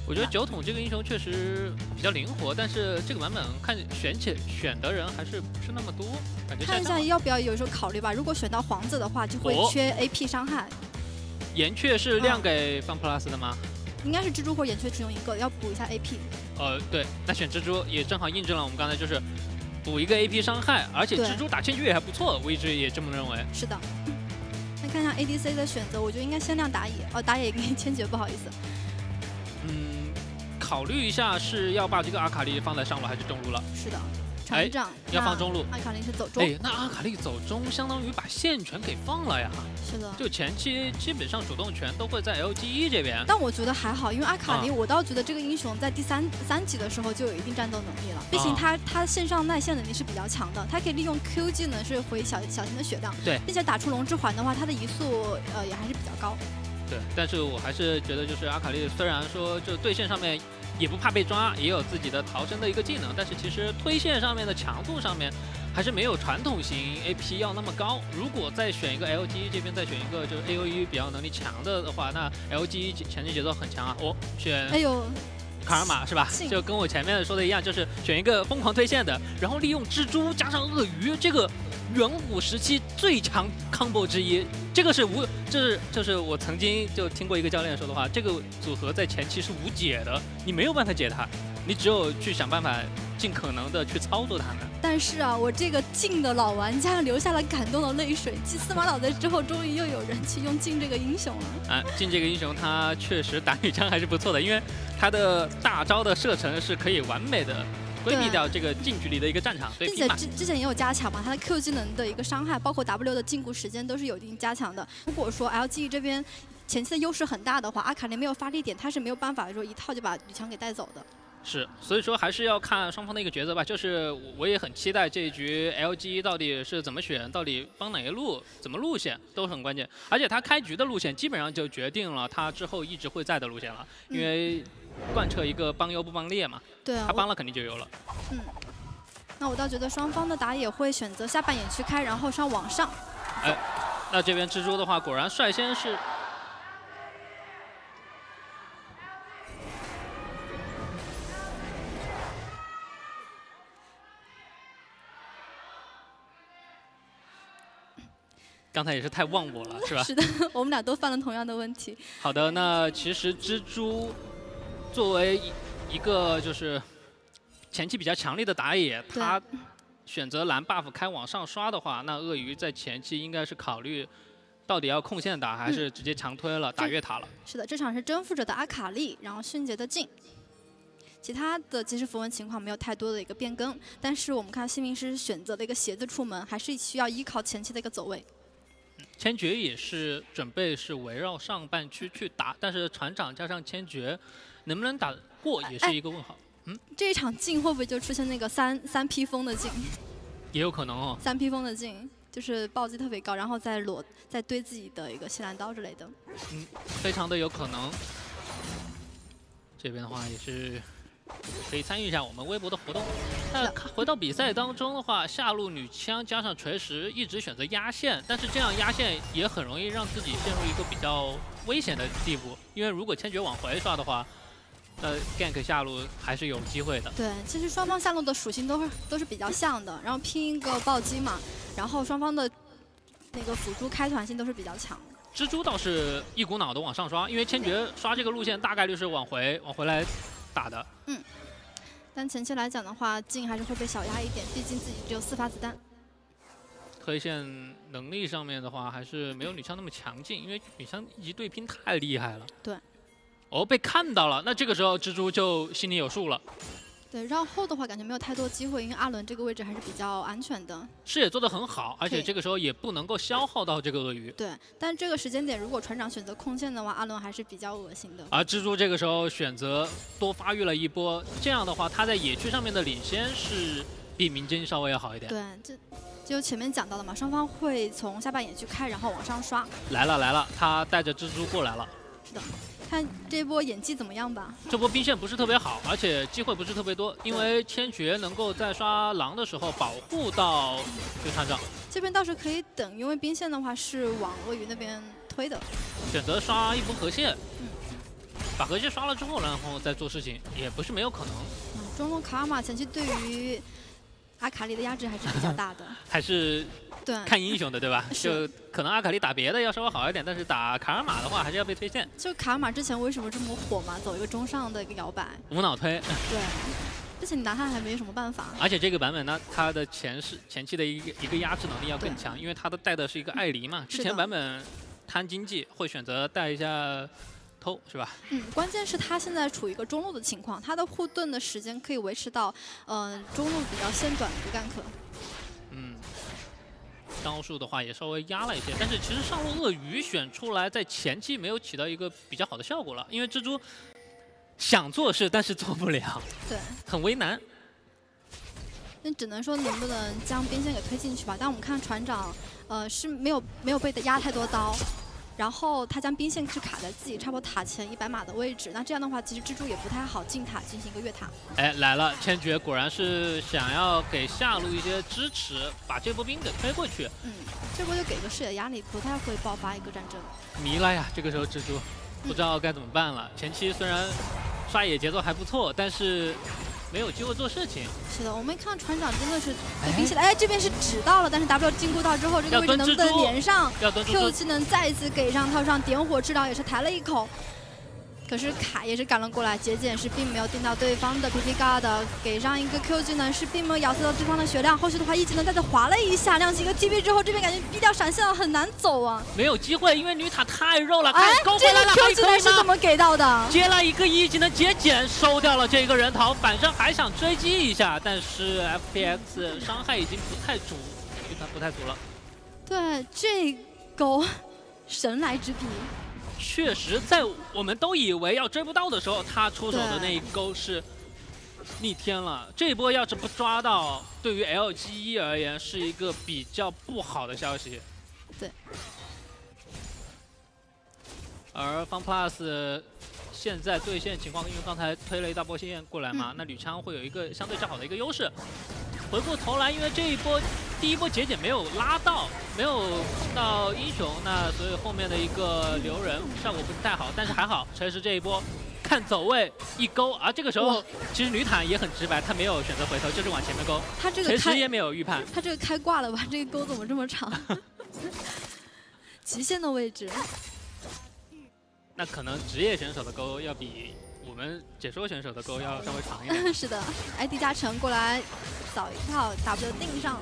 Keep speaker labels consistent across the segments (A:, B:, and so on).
A: 我觉得酒桶这个英雄确实比较灵活，但是这个版本看选的人还是不是那么多，感觉
B: 看一下要不要有时候考虑吧。如果选到皇子的话，就会缺 AP 伤害。
A: 岩雀是亮给方 plus 的吗？
B: 应该是蜘蛛或岩雀只用一个，要补一下 AP。
A: 对，那选蜘蛛也正好印证了我们刚才就是补一个 AP 伤害，而且蜘蛛打千珏也还不错，我一直也这么认为。
B: 是的。那看一下 ADC 的选择，我觉得应该先亮打野，打野给千珏，不好意思。
A: 考虑一下是要把这个阿卡丽放在上路还是中路了？
B: 是的，船长
A: 要放中路。
B: 阿卡丽是走中。
A: 那阿卡丽走中，相当于把线权给放了呀。
B: 是的。就
A: 前期基本上主动权都会在 LGE 这边。
B: 但我觉得还好，因为阿卡丽，我倒觉得这个英雄在第三级的时候就有一定战斗能力了。毕竟他线上耐线能力是比较强的，他可以利用 Q 技能是回小型的血量。
A: 对。
B: 并且打出龙之环的话，他的移速也还是比较高。
A: 对，但是我还是觉得就是阿卡丽虽然说就对线上面。也不怕被抓，也有自己的逃生的一个技能，但是其实推线上面的强度上面还是没有传统型 AP 要那么高。如果再选一个 LGE 这边再选一个就是 AOE 比较能力强的话，那 LGE 前期节奏很强啊。选卡尔玛是吧？就跟我前面说的一样，就是选一个疯狂推线的，然后利用蜘蛛加上鳄鱼这个远古时期最强 combo 之一。这个是就是我曾经就听过一个教练说的话，这个组合在前期是无解的，你没有办法解它，你只有去想办法尽可能的去操作它们。
B: 但是我这个镜的老玩家流下了感动的泪水。继司马老队之后，终于又有人去用镜这个英雄了。
A: 镜这个英雄他确实打女枪还是不错的，因为他的大招的射程是可以完美的规避掉这个近距离的一个战场，
B: 并且之前也有加强嘛，他的 Q 技能的一个伤害，包括 W 的禁锢时间都是有一定加强的。如果说 LGE 这边前期的优势很大的话，阿卡丽没有发力点，他是没有办法说一套就把女枪给带走的。
A: 是，所以说还是要看双方的一个抉择吧。就是我也很期待这一局 LGE 到底是怎么选，到底帮哪个路，怎么路线都很关键。而且他开局的路线基本上就决定了他之后一直会在的路线了，因为贯彻一个帮优不帮劣嘛。
B: 对啊，
A: 他帮了肯定就有了。
B: 那我倒觉得双方的打野会选择下半野区开，然后上往上。
A: 那这边蜘蛛的话，果然率先是。刚才也是太忘我了，是吧？
B: 是的，我们俩都犯了同样的问题。
A: 好的，那其实蜘蛛作为一个就是前期比较强力的打野，他选择蓝 buff 开往上刷的话，那鳄鱼在前期应该是考虑到底要控线打，还是直接强推了，打越塔了。
B: 是的，这场是征服者的阿卡丽，然后迅捷的镜。其他的其实符文情况没有太多的一个变更，但是我们看幸运师选择了一个鞋子出门，还是需要依靠前期的一个走位。
A: 千珏也是准备是围绕上半区去打，但是船长加上千珏能不能打过也是一个问号。
B: 这一场镜会不会就出现那个三披风的镜？
A: 也有可能哦。
B: 3披风的镜就是暴击特别高，然后再堆自己的一个吸蓝刀之类的。
A: 非常的有可能。这边的话也是可以参与一下我们微博的活动。那回到比赛当中的话，下路女枪加上锤石一直选择压线，但是这样压线也很容易让自己陷入一个比较危险的地步，因为如果千珏往回刷的话，gank 下路还是有机会的。
B: 对，其实双方下路的属性都是比较像的，然后拼一个暴击嘛，然后双方的那个辅助开团性都是比较强。
A: 蜘蛛倒是一股脑的往上刷，因为千珏刷这个路线大概率是往回来打的。
B: 但前期来讲的话，镜还是会被小压一点，毕竟自己只有4发子弹。
A: 推线能力上面的话，还是没有女枪那么强劲，因为女枪一级对拼太厉害了。
B: 对。
A: 被看到了，那这个时候蜘蛛就心里有数了。
B: 对，绕后的话感觉没有太多机会，因为阿伦这个位置还是比较安全的。
A: 视野做得很好，而且这个时候也不能够消耗到这个鳄鱼。
B: 对，但这个时间点如果船长选择控线的话，阿伦还是比较恶心的。
A: 而蜘蛛这个时候选择多发育了一波，这样的话他在野区上面的领先是比明真稍微要好一点。
B: 对，这就前面讲到了嘛，双方会从下半野区开，然后往上刷。
A: 来了，他带着蜘蛛过来了。
B: 是的。看这波演技怎么样吧。
A: 这波兵线不是特别好，而且机会不是特别多，因为千珏能够在刷狼的时候保护到这个船长。
B: 这边倒是可以等，因为兵线的话是往鳄鱼那边推的。
A: 选择刷一波河线。 把河蟹刷了之后，然后再做事情也不是没有可能。
B: 中路卡尔玛前期对于阿卡丽的压制还是比较大的，
A: 还是
B: 对
A: 看英雄的，对吧？就可能阿卡丽打别的要稍微好一点，但是打卡尔玛的话还是要被推线。
B: 就卡尔玛之前为什么这么火嘛？走一个中上的一个摇摆，
A: 无脑推。
B: 对，之前你拿他还没什么办法。
A: 而且这个版本呢，它的前期的一个压制能力要更强，因为它带的是一个艾琳嘛。之前版本贪经济会选择带一下。偷是吧？
B: 关键是他现在处于一个中路的情况，他的护盾的时间可以维持到，中路比较线短的一个干咳。
A: 刀术的话也稍微压了一些，但是其实上路鳄鱼选出来在前期没有起到一个比较好的效果了，因为蜘蛛想做事但是做不了，
B: 对，
A: 很为难。
B: 那只能说能不能将边线给推进去吧。但我们看船长，是没有被压太多刀。然后他将兵线是卡在自己差不多塔前100码的位置，那这样的话，其实蜘蛛也不太好进塔进行一个越塔。
A: 哎，来了，千珏果然是想要给下路一些支持，把这波兵给推过去。
B: 这波就给个视野压力，不太会爆发一个战争。
A: 迷了呀，这个时候蜘蛛不知道该怎么办了。前期虽然刷野节奏还不错，但是没有机会做事情。
B: 是的，我们看船长真的是被逼起来，这边是指到了，但是 W 禁锢到之后，这个位置能不能连上 ？Q 技能再一次给上套上，点火治疗也是抬了一口。可是卡也是赶了过来，节俭是并没有定到对方的 PP guard， 给上一个 Q 技能是并没有咬碎到对方的血量。后续的话，E技能再次划了一下，亮起一个 TP 之后，这边感觉逼掉闪现了，很难走啊。
A: 没有机会，因为女塔太肉了。哎，
B: 这个 Q 技能是怎么给到的？
A: 接了一个E技能节俭，收掉了这个人头，反正还想追击一下，但是 FPX 伤害已经不太足了。
B: 对，这勾神来之笔。
A: 确实，在我们都以为要追不到的时候，他出手的那一勾是逆天了。这一波要是不抓到，对于 LGE 而言是一个比较不好的消息。
B: 对。
A: 而FunPlus 现在对线情况，因为刚才推了一大波线过来嘛，那吕昌会有一个相对较好的一个优势。回过头来，因为这一波第一波节俭没有拉到，没有到英雄，那所以后面的一个留人效果不是太好，但是还好，锤石这一波看走位一勾，而这个时候其实女坦也很直白，她没有选择回头，就是往前面勾。
B: 她这个
A: 锤石也没有预判，
B: 她这个开挂了吧？这个勾怎么这么长？极限的位置。
A: 那可能职业选手的勾要比我们解说选手的勾要稍微长一点。
B: 是的 ，ID 加成过来扫一套 W 定上，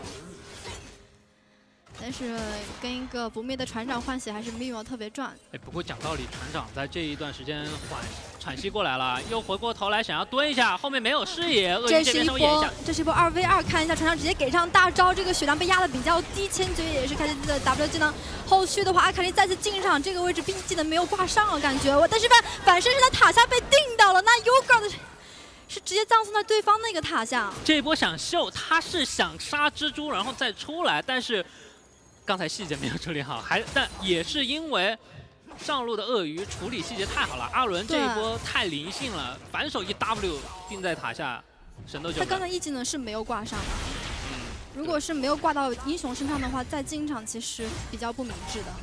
B: 但是跟一个不灭的船长换血还是没有特别赚。
A: 哎，不过讲道理，船长在这一段时间喘息过来了，又回过头来想要蹲一下，后面没有视野，鳄鱼这边稍微演一下。
B: 这是一波2v2，看一下船长直接给上大招，这个血量被压的比较低，千珏也是开启自己的 W 技能。后续的话，阿卡丽再次进上，这个位置兵技能没有挂上了，感觉但是反身是在塔下被定到了，那 Yoga 的是直接葬送在对方那个塔下。
A: 这一波想秀，他是想杀蜘蛛然后再出来，但是刚才细节没有处理好，但也是因为上路的鳄鱼处理细节太好了，阿伦这一波太灵性了，反手一 W 定在塔下，神都救不了。
B: 他刚才一技能是没有挂上的。如果是没有挂到英雄身上的话，再进场其实比较不明智的。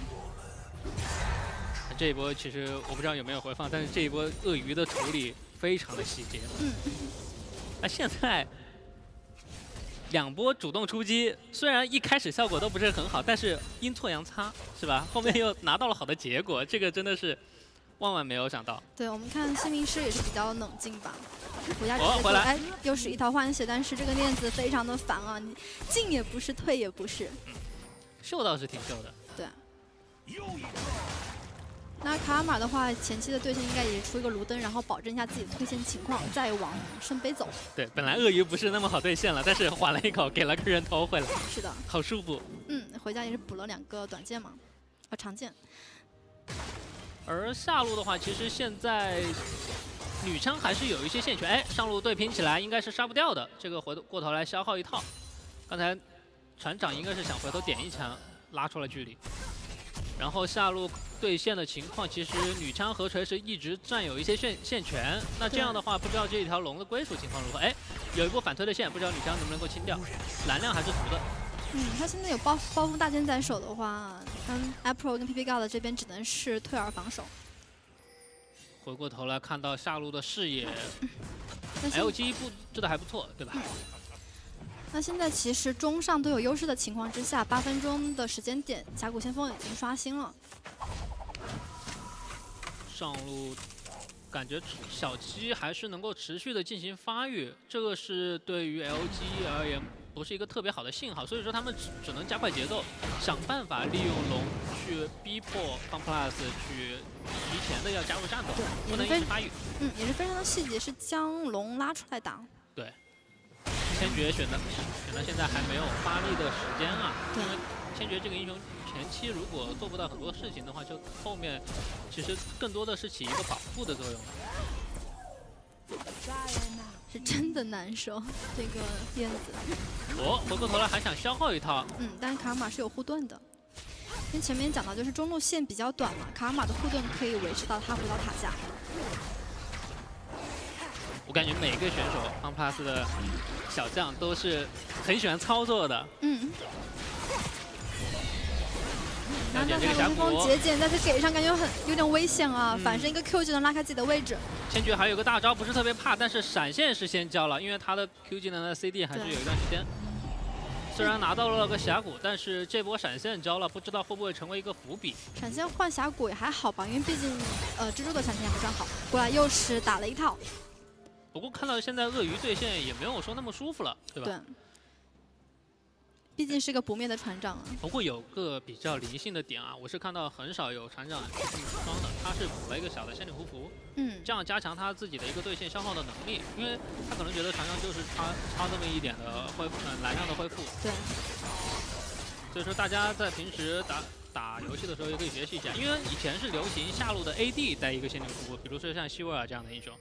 A: 这一波其实我不知道有没有回放，但是这一波鳄鱼的处理非常的细节。那现在2波主动出击，虽然一开始效果都不是很好，但是阴错阳差是吧？后面又拿到了好的结果，这个真的是万万没有想到。
B: 对，我们看新名师也是比较冷静吧。回家
A: 回来，
B: 哎，又是一套换血，但是这个链子非常的烦啊，你进也不是，退也不是。
A: 秀倒是挺秀的。
B: 对。那卡尔玛的话，前期的对线应该也是出一个卢登，然后保证一下自己的推线情况，再往圣杯走。
A: 对，本来鳄鱼不是那么好对线了，但是缓了一口，给了个人头回来。
B: 是的。
A: 好舒服。
B: 回家也是补了2个短剑嘛，长剑。
A: 而下路的话，其实现在女枪还是有一些线权，哎，上路对拼起来应该是杀不掉的。这个回过头来消耗一套，刚才船长应该是想回头点一枪拉出了距离，然后下路对线的情况，其实女枪和锤石一直占有一些线权。那这样的话，不知道这一条龙的归属情况如何？哎，有一波反推的线，不知道女枪能不能够清掉，蓝量还是足的。
B: 他现在有暴风大剑在手的话，April 跟 PP God 这边只能是退而防守。
A: 回过头来看到下路的视野
B: 那现
A: ，LG 布置的还不错，对吧？
B: 那现在其实中上都有优势的情况之下，8分钟的时间点，峡谷先锋已经刷新了。
A: 上路感觉小鸡还是能够持续的进行发育，这个是对于 LG 而言不是一个特别好的信号，所以说他们只能加快节奏，想办法利用龙去逼迫 FunPlus 去提前的要加入战斗，不能一直发育。
B: 也是非常的细节，是将龙拉出来打。
A: 对，千珏选的现在还没有发力的时间啊，因为千珏这个英雄前期如果做不到很多事情的话，就后面其实更多的是起一个保护的作用。
B: 是真的难受，这个燕子。
A: 回过头来还想消耗一套。
B: 但是卡尔玛是有护盾的。跟前面讲到，就是中路线比较短嘛，卡尔玛的护盾可以维持到他回到塔下。
A: 我感觉每个选手 FunPlus 的小将都是很喜欢操作的。
B: 然后他龙之风节俭，但是给上感觉有点危险啊，反身一个 Q 就能拉开自己的位置。
A: 千珏还有个大招不是特别怕，但是闪现是先交了，因为他的 Q 技能的 CD 还是有一段时间。虽然拿到了个峡谷，但是这波闪现交了，不知道会不会成为一个伏笔。
B: 闪现换峡谷也还好吧，因为毕竟蜘蛛的闪现还不算好。过来又是打了一套。
A: 不过看到现在鳄鱼对线也没有说那么舒服了，对吧？
B: 对。毕竟是个不灭的船长啊。
A: 不过有个比较灵性的点啊，我是看到很少有船长去装的，他是补了一个小的仙女护符，这样加强他自己的一个对线消耗的能力，因为他可能觉得船长就是差这么一点的蓝量的恢复。
B: 对。
A: 所以说大家在平时打游戏的时候也可以学习一下，因为以前是流行下路的 AD 带一个仙女护符，比如说像希沃尔这样的英雄。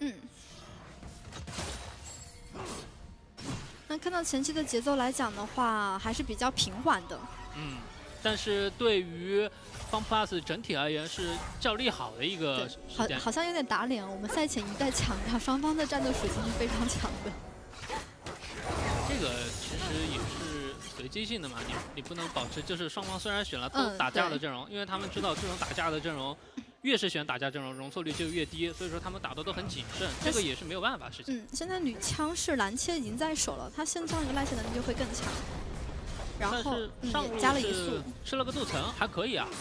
B: 那看到前期的节奏来讲的话，还是比较平缓的。
A: 但是对于 FunPlus 整体而言是较利好的一个时间。
B: 好像有点打脸。我们赛前一再强调，双方的战斗属性是非常强的。
A: 这个其实也是随机性的嘛，你不能保持就是双方虽然选了都打架的阵容，因为他们知道这种打架的阵容。越是选打架阵容，容错率就越低，所以说他们打的都很谨慎，这个也是没有办法的事情。
B: 现在女枪是蓝切已经在手了，他现在那个赖血能力就会更强。然后
A: 上路
B: 加了一速，
A: 吃了个镀层，还可以啊。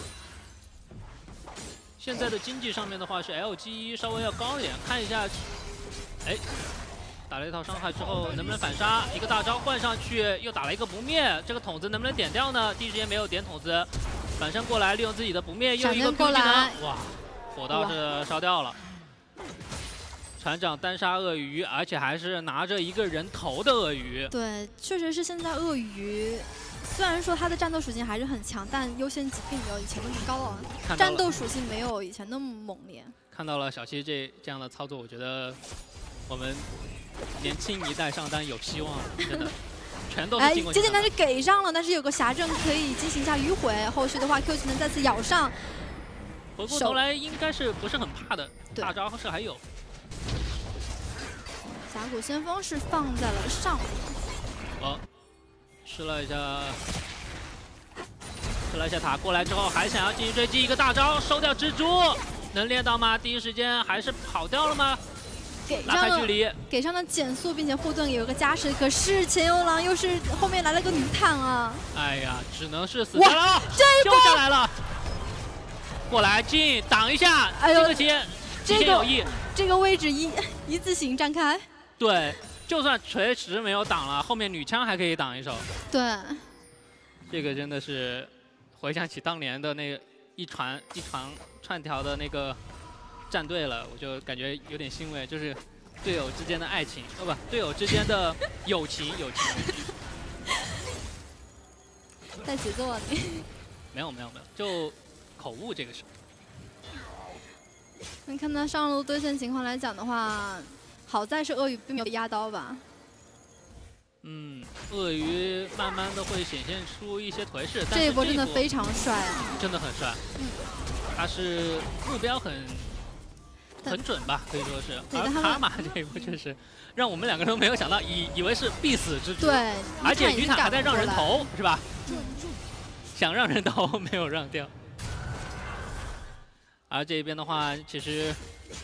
A: 现在的经济上面的话是 LG 稍微要高一点，看一下，打了一套伤害之后能不能反杀？一个大招换上去，又打了一个不灭，这个筒子能不能点掉呢？第一时间没有点筒子。反身过来，利用自己的不灭，又一个 Q 技能，哇，火刀是烧掉了。船长单杀鳄鱼，而且还是拿着一个人头的鳄鱼。
B: 对，确实是现在鳄鱼，虽然说它的战斗属性还是很强，但优先级并没有以前那么高了。战斗属性没有以前那么猛烈。
A: 看到了小七这样的操作，我觉得我们年轻一代上单有希望，真的。全都是
B: 接近他是给上了，但是有个霞阵可以进行一下迂回，后续的话 Q 技能再次咬上。
A: 回过头来应该是不是很怕的，大招是还有。
B: 峡谷先锋是放在了上路。
A: 吃了一下塔，过来之后还想要进行追击，一个大招收掉蜘蛛，能练到吗？第一时间还是跑掉了吗？
B: 给上了减速，并且护盾有个加持，可是前游狼又是后面来了个女坦啊！
A: 哎呀，只能是死掉了，救下来了，过来进挡一下，这个极限有意，
B: 这个位置一字形站开。
A: 对，就算锤石没有挡了，后面女枪还可以挡一手。
B: 对，
A: 这个真的是回想起当年的那个一串条的那个。站队了，我就感觉有点欣慰，就是队友之间的爱情，队友之间的友情。
B: 带节奏啊你？
A: 没有，就口误这个事。
B: 你看到上路对线情况来讲的话，好在是鳄鱼并没有压刀吧？
A: 鳄鱼慢慢的会显现出一些颓势，但
B: 这一波真的非常帅啊！
A: 真的很帅。他是目标很准吧，可以说是。而卡玛这一波确实让我们两个都没有想到，以为是必死之局。
B: 对，
A: 而且女坦还在让人头，是吧？想让人头没有让掉。而这边的话，其实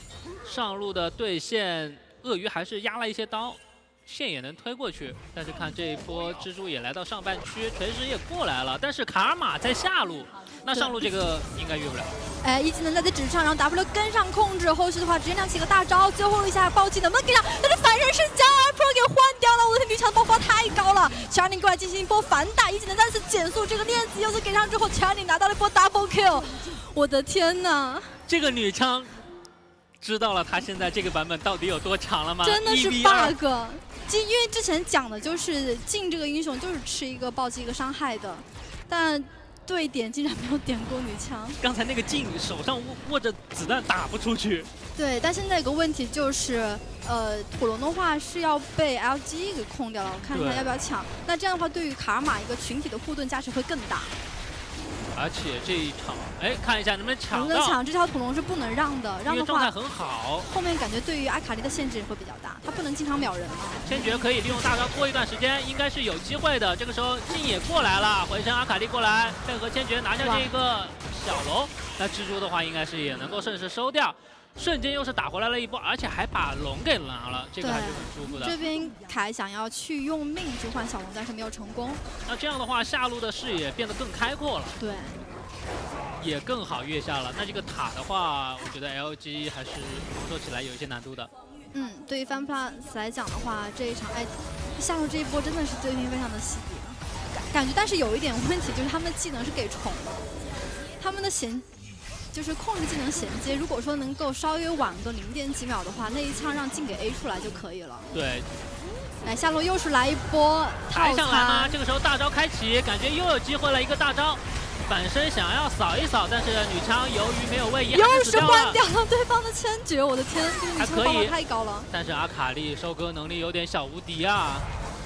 A: 上路的对线，鳄鱼还是压了一些刀，线也能推过去。但是看这一波，蜘蛛也来到上半区，锤石也过来了，但是卡尔玛在下路，那上路这个应该越不了。
B: 哎，一技能在这指上，然后 W 跟上控制，后续的话直接亮起个大招，最后一下暴击能不能给上？但是反人是将 Pro 给换掉了，我的天，女强爆发太高了 ，Charlie 过来进行一波反打，一技能再次减速，这个链子又是给上之后 ，Charlie 拿到了一波 Double Kill， 我的天哪！
A: 这个女枪知道了她现在这个版本到底有多强了吗？
B: 真的是 bug。因为之前讲的就是进这个英雄就是吃一个暴击一个伤害的，但对点竟然没有点过女枪。
A: 刚才那个镜手上握着子弹打不出去。
B: 对，但现在有个问题就是，土龙的话是要被 LG 给控掉了，我看一下要不要抢。那这样的话，对于卡尔玛一个群体的护盾价值会更大。
A: 而且这一场，哎，看一下能不能抢到。
B: 能不能抢？这条土龙是不能让的，让的话
A: 状态很好。
B: 后面感觉对于阿卡丽的限制会比较大，他不能经常秒人嘛。
A: 千珏可以利用大招拖一段时间，应该是有机会的。这个时候镜也过来了，回身阿卡丽过来配合千珏拿下这个小龙。那蜘蛛的话应该是也能够顺势收掉。瞬间又是打回来了一波，而且还把龙给拿了，这个还是很舒服的。
B: 这边凯想要去用命去换小龙，但是没有成功。
A: 那这样的话，下路的视野变得更开阔了，
B: 对，
A: 也更好越下了。那这个塔的话，我觉得 LG 还是做起来有一些难度的。
B: 对于 FunPlus 来讲的话，这一场下路这一波真的是对面非常的细腻，感觉，但是有一点问题就是他们的技能是给重的，他们的就是控制技能衔接，如果说能够稍微晚个0点几秒的话，那一枪让镜给 A 出来就可以了。
A: 对。
B: 来，下路又是来一波
A: 抬上来吗？这个时候大招开启，感觉又有机会了，一个大招，反身想要扫一扫，但是女枪由于没有位移，
B: 又是换掉了对方的千珏，我的天，这个女枪爆发太高了。
A: 但是阿卡丽收割能力有点小无敌啊。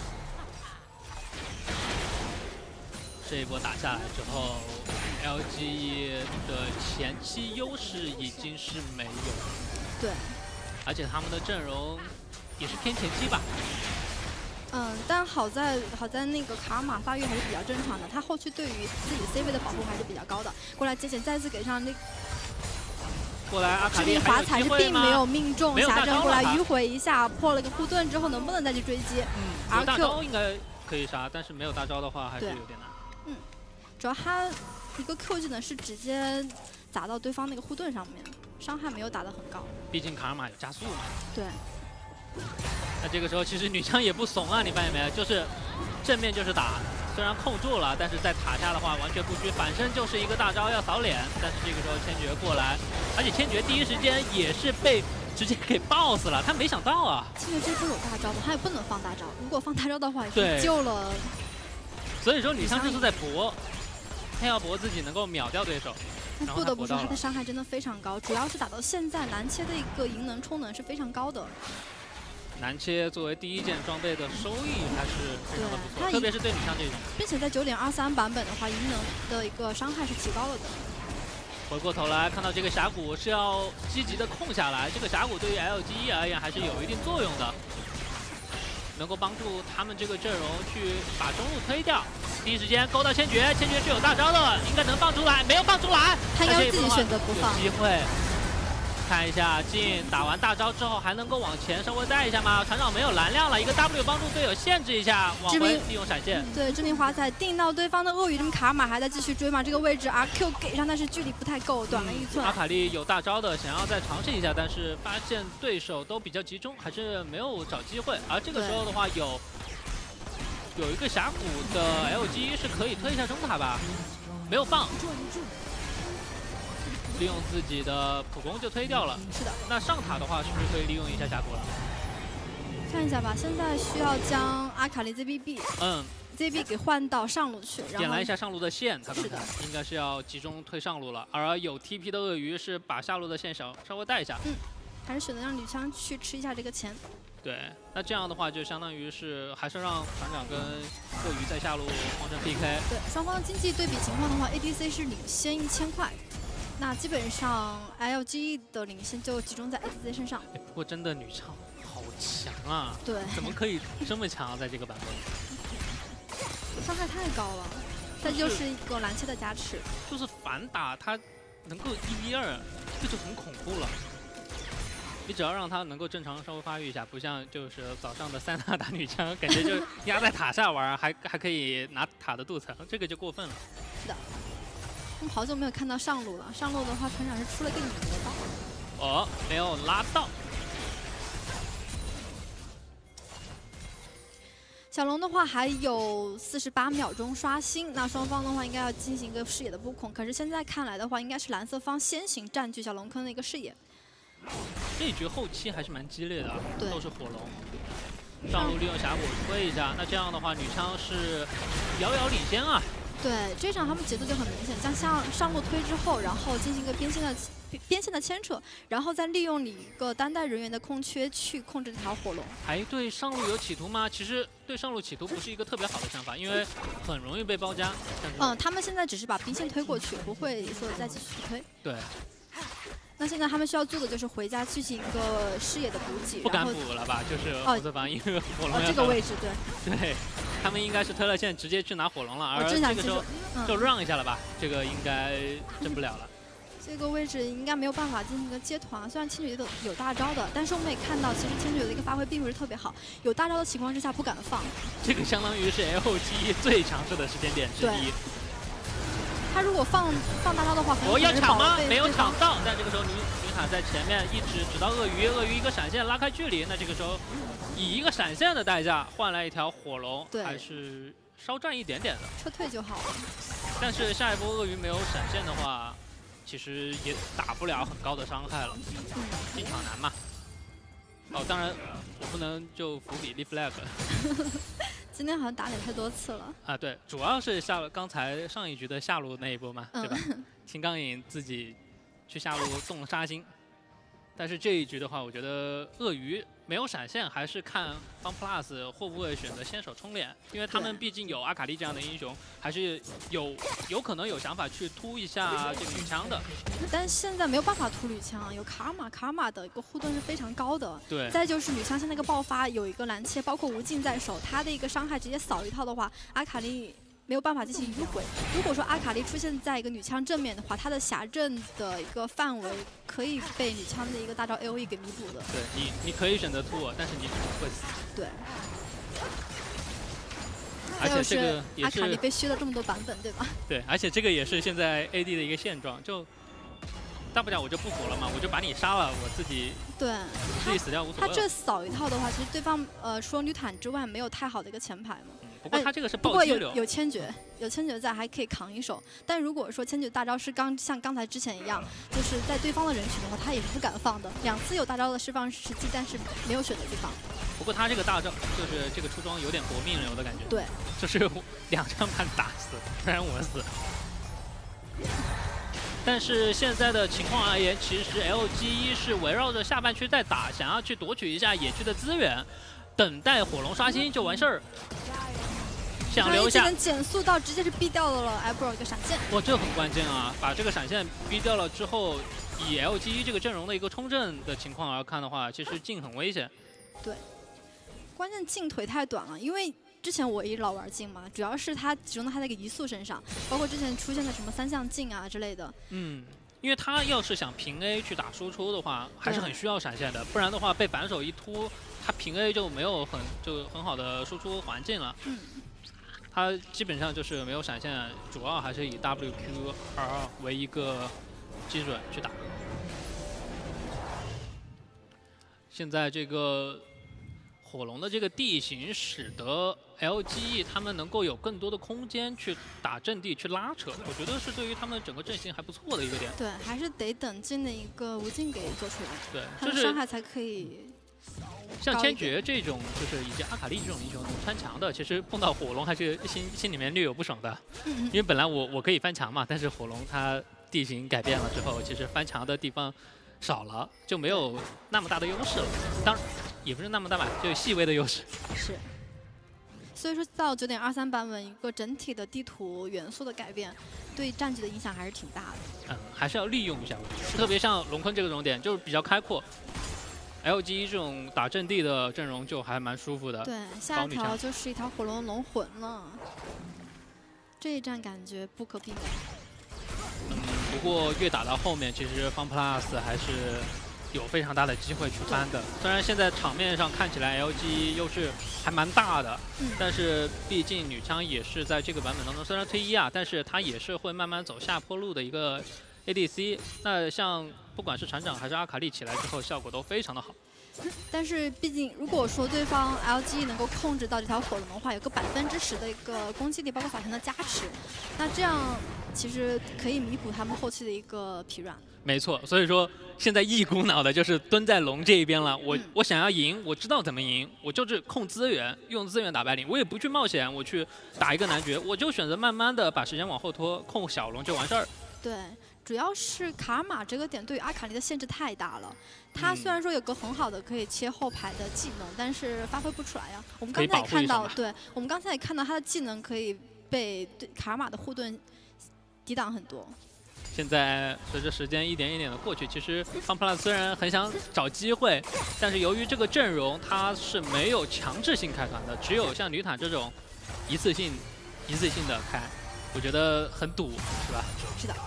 A: 这一波打下来之后。LG 的前期优势已经是没有了，
B: 对，
A: 而且他们的阵容也是偏前期吧。
B: 但好在那个卡尔玛发育还是比较正常的，他后续对于自己 C 位的保护还是比较高的。过来接线，再次给上那。
A: 过来阿卡丽
B: 华彩是并没有命中，霞阵过来迂回一下，破了个护盾之后能不能再去追击？
A: 有大招应该可以杀，但是没有大招的话还是有点难。
B: 主要他。一个 Q 技能是直接砸到对方那个护盾上面，伤害没有打得很高。
A: 毕竟卡尔玛有加速嘛。
B: 对。
A: 那这个时候其实女枪也不怂啊，你发现没有？就是正面就是打，虽然控住了，但是在塔下的话完全不虚，反身就是一个大招要扫脸。但是这个时候千珏过来，而且千珏第一时间也是被直接给 boss 了，他没想到啊。
B: 千珏这波有大招吗？他也不能放大招，如果放大招的话，也是救了。
A: 所以说女枪就是在搏。他要搏自己能够秒掉对手，
B: 不得不说他的伤害真的非常高，主要是打到现在蓝切的一个银能充能是非常高的。
A: 蓝切作为第一件装备的收益还是非常的不错，特别是对女枪这种。
B: 并且在9.23版本的话，银能的一个伤害是提高了的。
A: 回过头来看到这个峡谷是要积极的控下来，这个峡谷对于 LG 而言还是有一定作用的。能够帮助他们这个阵容去把中路推掉。第一时间勾到千珏，千珏是有大招的，应该能放出来，没有放出来。
B: 他应该自己选择不放。
A: 有机会。看一下镜打完大招之后还能够往前稍微带一下吗？船长没有蓝量了，一个 W 帮助队友限制一下，往回利用闪现。
B: 对，致命华彩定到对方的鳄鱼，这么卡尔玛还在继续追嘛？这个位置 RQ 给上，但是距离不太够，短了1寸。
A: 阿卡丽有大招的，想要再尝试一下，但是发现对手都比较集中，还是没有找机会。而这个时候的话，有一个峡谷的 LG 是可以推一下中塔吧，没有放。利用自己的普攻就推掉了。
B: 是的。
A: 那上塔的话，是不是可以利用一下峡谷了？
B: 看一下吧，现在需要将阿卡丽 ZB 给换到上路去，
A: 点燃一下上路的线，他刚才应该是要集中推上路了。而有 TP 的鳄鱼是把下路的线稍微带一下。
B: 还是选择让女枪去吃一下这个钱。
A: 对，那这样的话就相当于是还是让船长跟鳄鱼在下路完成 PK。
B: 对，双方经济对比情况的话 ，ADC 是领先1000块。那基本上 LG 的领先就集中在 ADC 身上。
A: 不过真的女枪好强啊！
B: 对，
A: 怎么可以这么强啊？在这个版本，
B: 伤害太高了，这就是一个蓝切的加持。
A: 就是反打它能够1v2，这就很恐怖了。 你只要让他能够正常稍微发育一下，不像就是早上的3塔打女枪，感觉就压在塔下玩，还可以拿塔的镀层，这个就过分了。
B: 是的，我们好久没有看到上路了。上路的话，船长是出了个引魔刀。
A: 哦，没有拉到。
B: 小龙的话还有48秒钟刷新，那双方的话应该要进行一个视野的布控。可是现在看来的话，应该是蓝色方先行占据小龙坑的一个视野。
A: 这一局后期还是蛮激烈的啊，
B: 对，
A: 都是火龙。上路利用峡谷推一下，那这样的话女枪是遥遥领先啊。
B: 对，这场他们节奏就很明显，将上路推之后，然后进行一个边线的牵扯，然后再利用你一个单带人员的空缺去控制这条火龙。
A: 还对上路有企图吗？其实对上路企图不是一个特别好的想法，因为很容易被包夹。
B: 他们现在只是把兵线推过去，不会说再继续推。
A: 对。
B: 那现在他们需要做的就是回家进行一个视野的补给。
A: 不敢补了吧？就是红色方，因为火龙
B: 这个位置对。
A: 对。他们应该是推了线，直接去拿火龙了，而这个时候就让一下了吧？这个应该挣不了了。
B: 这个位置应该没有办法进行一个接团，虽然千珏有大招的，但是我们也看到，其实千珏的一个发挥并不是特别好，有大招的情况之下不敢放。
A: 这个相当于是 LG 最强势的时间点之一。
B: 他如果放大招的话，
A: 我要抢吗？没有抢到，但这个时候女塔在前面一直指到鳄鱼一个闪现拉开距离，那这个时候以一个闪现的代价换来一条火龙，还是稍赚一点点的，
B: 撤退就好了。
A: 但是下一波鳄鱼没有闪现的话，其实也打不了很高的伤害了，进场难嘛。哦，当然我不能就伏笔立 flag。
B: 今天好像打脸太多次了
A: 啊，对，主要是刚才上一局的下路那一波嘛，对吧？秦刚颖自己去下路动了杀心，但是这一局的话，我觉得鳄鱼没有闪现，还是看方 plus 会不会选择先手冲脸，因为他们毕竟有阿卡丽这样的英雄，还是有可能有想法去突一下这个女枪的。
B: 但现在没有办法突女枪，有卡玛的一个护盾是非常高的。
A: 对。
B: 再就是女枪现在那个爆发有一个拦切，包括无尽在手，他的一个伤害直接扫一套的话，阿卡丽没有办法进行迂回。如果说阿卡丽出现在一个女枪正面的话，她的峡阵的一个范围可以被女枪的一个大招 AOE 给弥补的。
A: 对你可以选择突，但是你可能会死。
B: 对。
A: 而且这个也是
B: 阿卡丽被削了这么多版本，对吧？
A: 对，而且这个也是现在 AD 的一个现状，就大不了我就不服了嘛，我就把你杀了，我自己死掉无所谓。
B: 他这扫一套的话，其实对方除了女坦之外没有太好的一个前排嘛。
A: 不过他这个是
B: 不过
A: 暴击流，
B: 有千珏在还可以扛一手。但如果说千珏大招是像刚才之前一样，就是在对方的人群的话，他也是不敢放的。2次有大招的释放时机，但是没有选择去放。
A: 不过他这个大招就是这个出装有点搏命流的感觉。
B: 对，
A: 就是2枪把你打死，不然我死。但是现在的情况而言，其实 LG 是围绕着下半区在打，想要去夺取一下野区的资源，等待火龙刷新就完事儿。想留下
B: 能减速到直接是逼掉了 Ebro 一个闪现。
A: 哇，这很关键啊！把这个闪现逼掉了之后，以 LG 这个阵容的一个冲阵的情况而看的话，其实镜很危险。
B: 对，关键镜腿太短了，因为之前我也老玩镜嘛，主要是它集中在它的一个移速身上，包括之前出现的什么3项镜啊之类的。
A: 因为他要是想平 A 去打输出的话，还是很需要闪现的，不然的话被反手一突，他平 A 就没有很好的输出环境了。他基本上就是没有闪现，主要还是以 WQR 为一个基准去打。现在这个火龙的这个地形使得 LG 他们能够有更多的空间去打阵地去拉扯，我觉得是对于他们整个阵型还不错的一个点。
B: 对，还是得等镜的一个无尽给做出来，
A: 对，
B: 他的伤害才可以。
A: 像千珏这种，就是以及阿卡丽这种英雄能穿墙的，其实碰到火龙还是心里面略有不爽的。因为本来我可以翻墙嘛，但是火龙它地形改变了之后，其实翻墙的地方少了，就没有那么大的优势了。当然也不是那么大吧，就有细微的优势。
B: 是。所以说到9.23版本，一个整体的地图元素的改变，对战局的影响还是挺大的。
A: 还是要利用一下，特别像龙坑这个种点，就是比较开阔。LG 这种打阵地的阵容就还蛮舒服的。
B: 对，下一条就是一条火龙龙魂了，这一战感觉不可避免。
A: 不过越打到后面，其实方 plus 还是有非常大的机会去翻的。虽然现在场面上看起来 LG 优势还蛮大的，但是毕竟女枪也是在这个版本当中虽然推一啊，但是它也是会慢慢走下坡路的一个 ADC。那像不管是船长还是阿卡丽起来之后，效果都非常的好。
B: 但是毕竟，如果说对方 LG 能够控制到这条火龙的话，有个10%的一个攻击力，包括法神的加持，那这样其实可以弥补他们后期的一个疲软。
A: 没错，所以说现在一股脑的就是蹲在龙这一边了。我想要赢，我知道怎么赢，我就是控资源，用资源打败你，我也不去冒险，我去打一个男爵，我就选择慢慢的把时间往后拖，控小龙就完事儿。
B: 对。主要是卡尔玛这个点对于阿卡丽的限制太大了。他虽然说有个很好的可以切后排的技能，但是发挥不出来呀。我们刚才也看到，对，我们刚才也看到他的技能可以被卡尔玛的护盾抵挡很多。
A: 现在随着时间一点一点的过去，其实FunPlus虽然很想找机会，但是由于这个阵容它是没有强制性开团的，只有像女坦这种一次性的开，我觉得很赌，是吧？
B: 是的。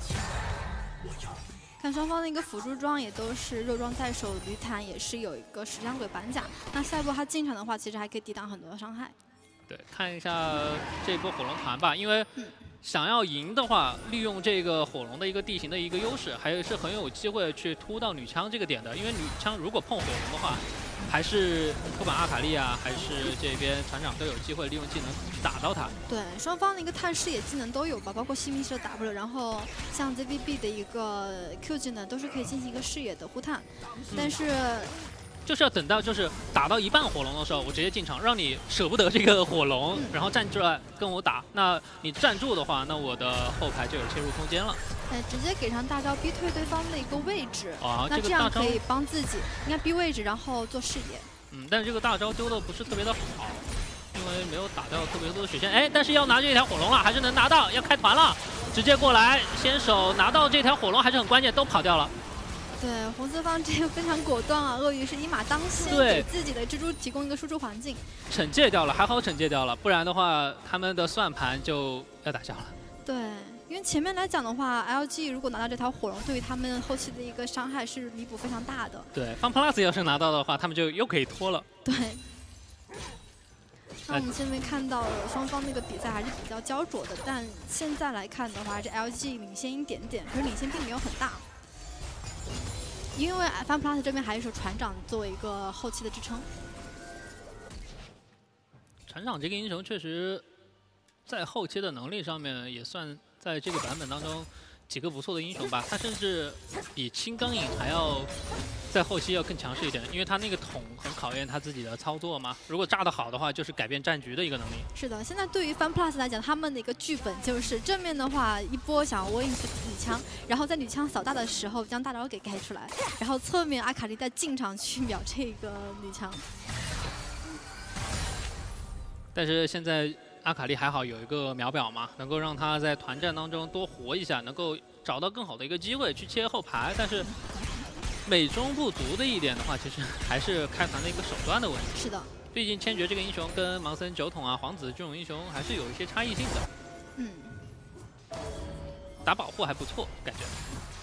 B: 看双方的一个辅助装也都是肉装在手，吕坦也是有一个石像鬼板甲。那下一波他进场的话，其实还可以抵挡很多的伤害。
A: 对，看一下这波火龙团吧，因为想要赢的话，利用这个火龙的一个地形的一个优势，还是很有机会去突到女枪这个点的。因为女枪如果碰火龙的话，还是不管阿卡丽啊，还是这边船长都有机会利用技能去打到他。对，
B: 双方的一个探视野技能都有吧，包括西密式的 W， 然后像 ZBB 的一个 Q 技能都是可以进行一个视野的护探，但是。
A: 就是要等到就是打到一半火龙的时候，我直接进场，让你舍不得这个火龙，然后站出来跟我打。那你站住的话，那我的后排就有切入空间了。
B: 直接给上大招逼退对方的一个位置，那
A: 这
B: 样可以帮自己，应该逼位置，然后做视野。
A: 但是这个大招丢的不是特别的好，因为没有打掉特别多的血线。但是要拿这条火龙了，还是能拿到，要开团了，直接过来，先手拿到这条火龙还是很关键，都跑掉了。
B: 对，红四方这个非常果断啊！鳄鱼是一马当先，给自己的蜘蛛提供一个输出环境。
A: 惩戒掉了，还好惩戒掉了，不然的话他们的算盘就要打消了。
B: 对，因为前面来讲的话 ，LG 如果拿到这条火龙，对于他们后期的一个伤害是弥补非常大的。
A: 对，FunPlus 要是拿到的话，他们就又可以拖了。
B: 对。那我们这边看到了双方那个比赛还是比较焦灼的，但现在来看的话，还是 LG 领先一点点，可是领先并没有很大。因为 FunPlus 这边还是船长作为一个后期的支撑。
A: 船长这个英雄确实，在后期的能力上面也算在这个版本当中几个不错的英雄吧。他甚至比青钢影还要在后期要更强势一点，因为他那个桶很考验他自己的操作嘛。如果炸得好的话，就是改变战局的一个能力。
B: 是的，现在对于 FunPlus 来讲，他们的一个剧本就是正面的话一波想要窝进去女枪，然后在女枪扫大的时候将大招给开出来，然后侧面阿卡丽再进场去秒这个女枪。
A: 但是现在阿卡丽还好有一个秒表嘛，能够让他在团战当中多活一下，能够找到更好的一个机会去切后排，但是。美中不足的一点的话，其实还是开团的一个手段的问题。
B: 是的，
A: 毕竟千珏这个英雄跟盲僧、酒桶啊、皇子这种英雄还是有一些差异性的。打保护还不错，感觉。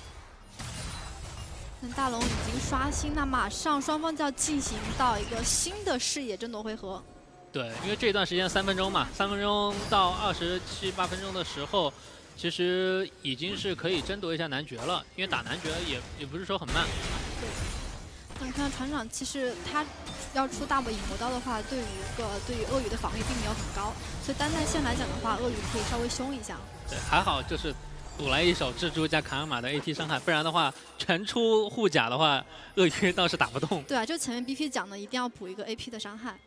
B: 那大龙已经刷新，那马上双方就要进行到一个新的视野争夺回合。
A: 对，因为这段时间3分钟嘛，3分钟到27、8分钟的时候。其实已经是可以争夺一下男爵了，因为打男爵也不是说很慢。
B: 对。那你看船长，其实他要出大波影魔刀的话，对于鳄鱼的防御并没有很高，所以单在线来讲的话，鳄鱼可以稍微凶一下。
A: 对，还好就是赌来一手蜘蛛加卡尔玛的 AT 伤害，不然的话全出护甲的话，鳄鱼倒是打不动。
B: 对啊，就前面 BP 讲的，一定要补一个 AP 的伤害。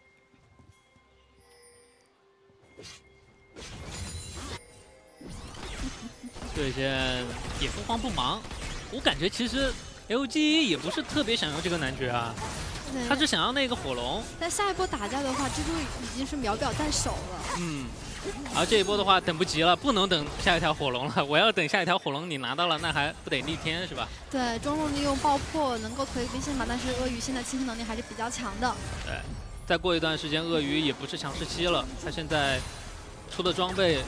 A: 对线也不慌不忙，我感觉其实 LG 也不是特别想要这个男爵啊，他只想要那个火龙。
B: 但下一波打架的话，蜘蛛已经是秒表在手了。
A: 而这一波的话等不及了，不能等下一条火龙了。我要等下一条火龙你拿到了，那还不得逆天是吧？
B: 对，中路利用爆破能够推兵线吧，但是鳄鱼现在清线能力还是比较强的。
A: 对，再过一段时间鳄鱼也不是强势期了，他现在出的装备。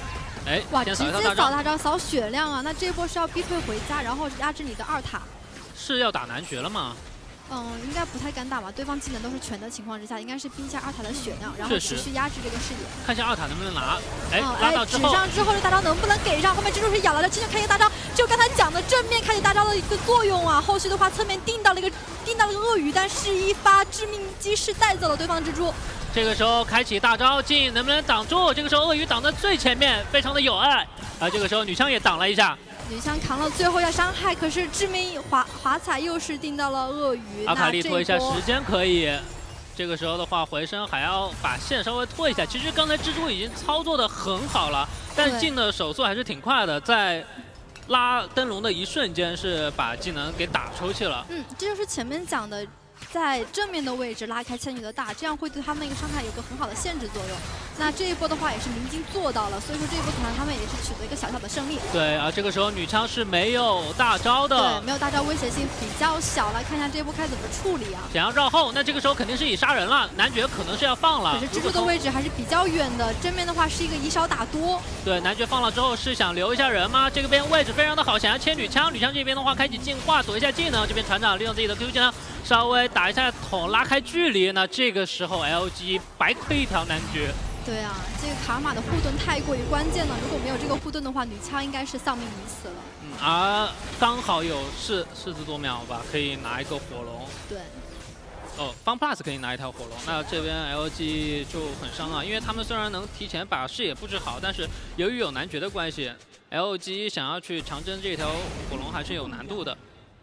B: 哇！直接扫大招扫血量啊！那这一波是要逼退回家，然后压制你的2塔。
A: 是要打男爵了吗？
B: 应该不太敢打吧？对方技能都是全的情况之下，应该是逼一下二塔的血量，然后持续压制这个视野。
A: 看一下二塔能不能拿。哎，拉到之后，
B: 指上之后这大招能不能给上？后面蜘蛛是咬来了，继续看一个大招，就刚才讲的正面开启大招的一个作用啊。后续的话，侧面定到了一个鳄鱼，但是一发致命击是带走了对方的蜘蛛。
A: 这个时候开启大招进能不能挡住？这个时候鳄鱼挡在最前面，非常的有爱。这个时候女枪也挡了一下。
B: 女枪扛了最后一下伤害，可是致命滑彩又是定到了鳄鱼。
A: 阿卡丽拖一下时间可以，这个时候的话回身还要把线稍微拖一下。其实刚才蜘蛛已经操作的很好了，但进的手速还是挺快的，在拉灯笼的一瞬间是把技能给打出去了。
B: 这就是前面讲的。在正面的位置拉开千羽的大，这样会对他们那个伤害有个很好的限制作用。那这一波的话也是明晶做到了，所以说这一波可能他们也是取得一个小小的胜利。
A: 对，这个时候女枪是没有大招的，
B: 对，没有大招，威胁性比较小。来看一下这一波该怎么处理啊？
A: 想要绕后，那这个时候肯定是以杀人了，男爵可能是要放了。
B: 可是蜘蛛的位置还是比较远的，正面的话是一个以少打多。
A: 对，男爵放了之后是想留一下人吗？这个边位置非常的好，想要切女枪，女枪这边的话开启进化躲一下技能，这边船长利用自己的 Q 技能稍微打一下桶拉开距离，那这个时候 LG 白亏一条男爵。
B: 对啊，这个卡玛的护盾太过于关键了，如果没有这个护盾的话，女枪应该是丧命已死了。
A: 而刚好有柿子多秒吧，可以拿一个火龙。
B: 对。
A: 方 plus 可以拿一条火龙，那这边 LG 就很伤啊，因为他们虽然能提前把视野布置好，但是由于有男爵的关系 ，LG 想要去强征这条火龙还是有难度的。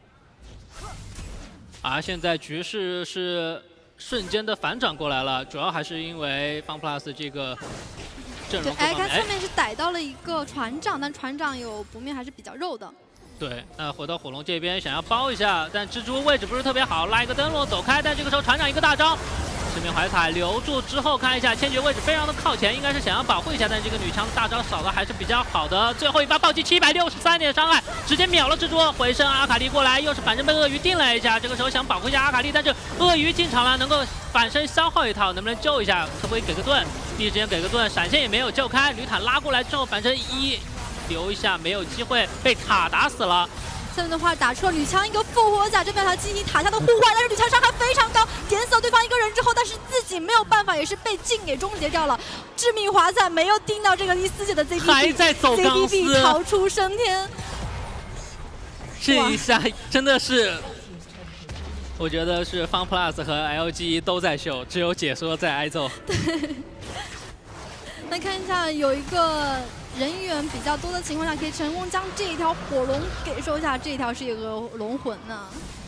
A: 现在局势是瞬间的反转过来了，主要还是因为方 plus 这个阵容。
B: 看侧面是逮到了一个船长，但船长有不灭还是比较肉的。
A: 对，那回到火龙这边想要包一下，但蜘蛛位置不是特别好，拉一个灯笼走开，但这个时候船长一个大招。致命怀彩留住之后，看一下千珏位置非常的靠前，应该是想要保护一下，但这个女枪大招扫的还是比较好的。最后一发暴击763点伤害，直接秒了蜘蛛。回身阿卡丽过来，又是反正被鳄鱼定了一下，这个时候想保护一下阿卡丽，但是鳄鱼进场了，能够反身消耗一套，能不能救一下？可不可以给个盾？第一时间给个盾，闪现也没有救开，女坦拉过来之后反身留一下，没有机会，被塔打死了。
B: 下面的话打出了女枪一个复活甲，这边还进行塔下的互换，但是女枪伤害非常高，点死了对方一个人之后，但是自己没有办法，也是被镜给终结掉了。致命华彩没有盯到这个第4姐的 ZDB，
A: 还在走钢丝
B: ，ZDB 逃出升天。
A: 这一下真的是，我觉得是方 plus 和 LG 都在秀，只有解说在挨揍。
B: 对。来看一下，有一个人员比较多的情况下，可以成功将这一条火龙给收下。这一条是一个龙魂呢。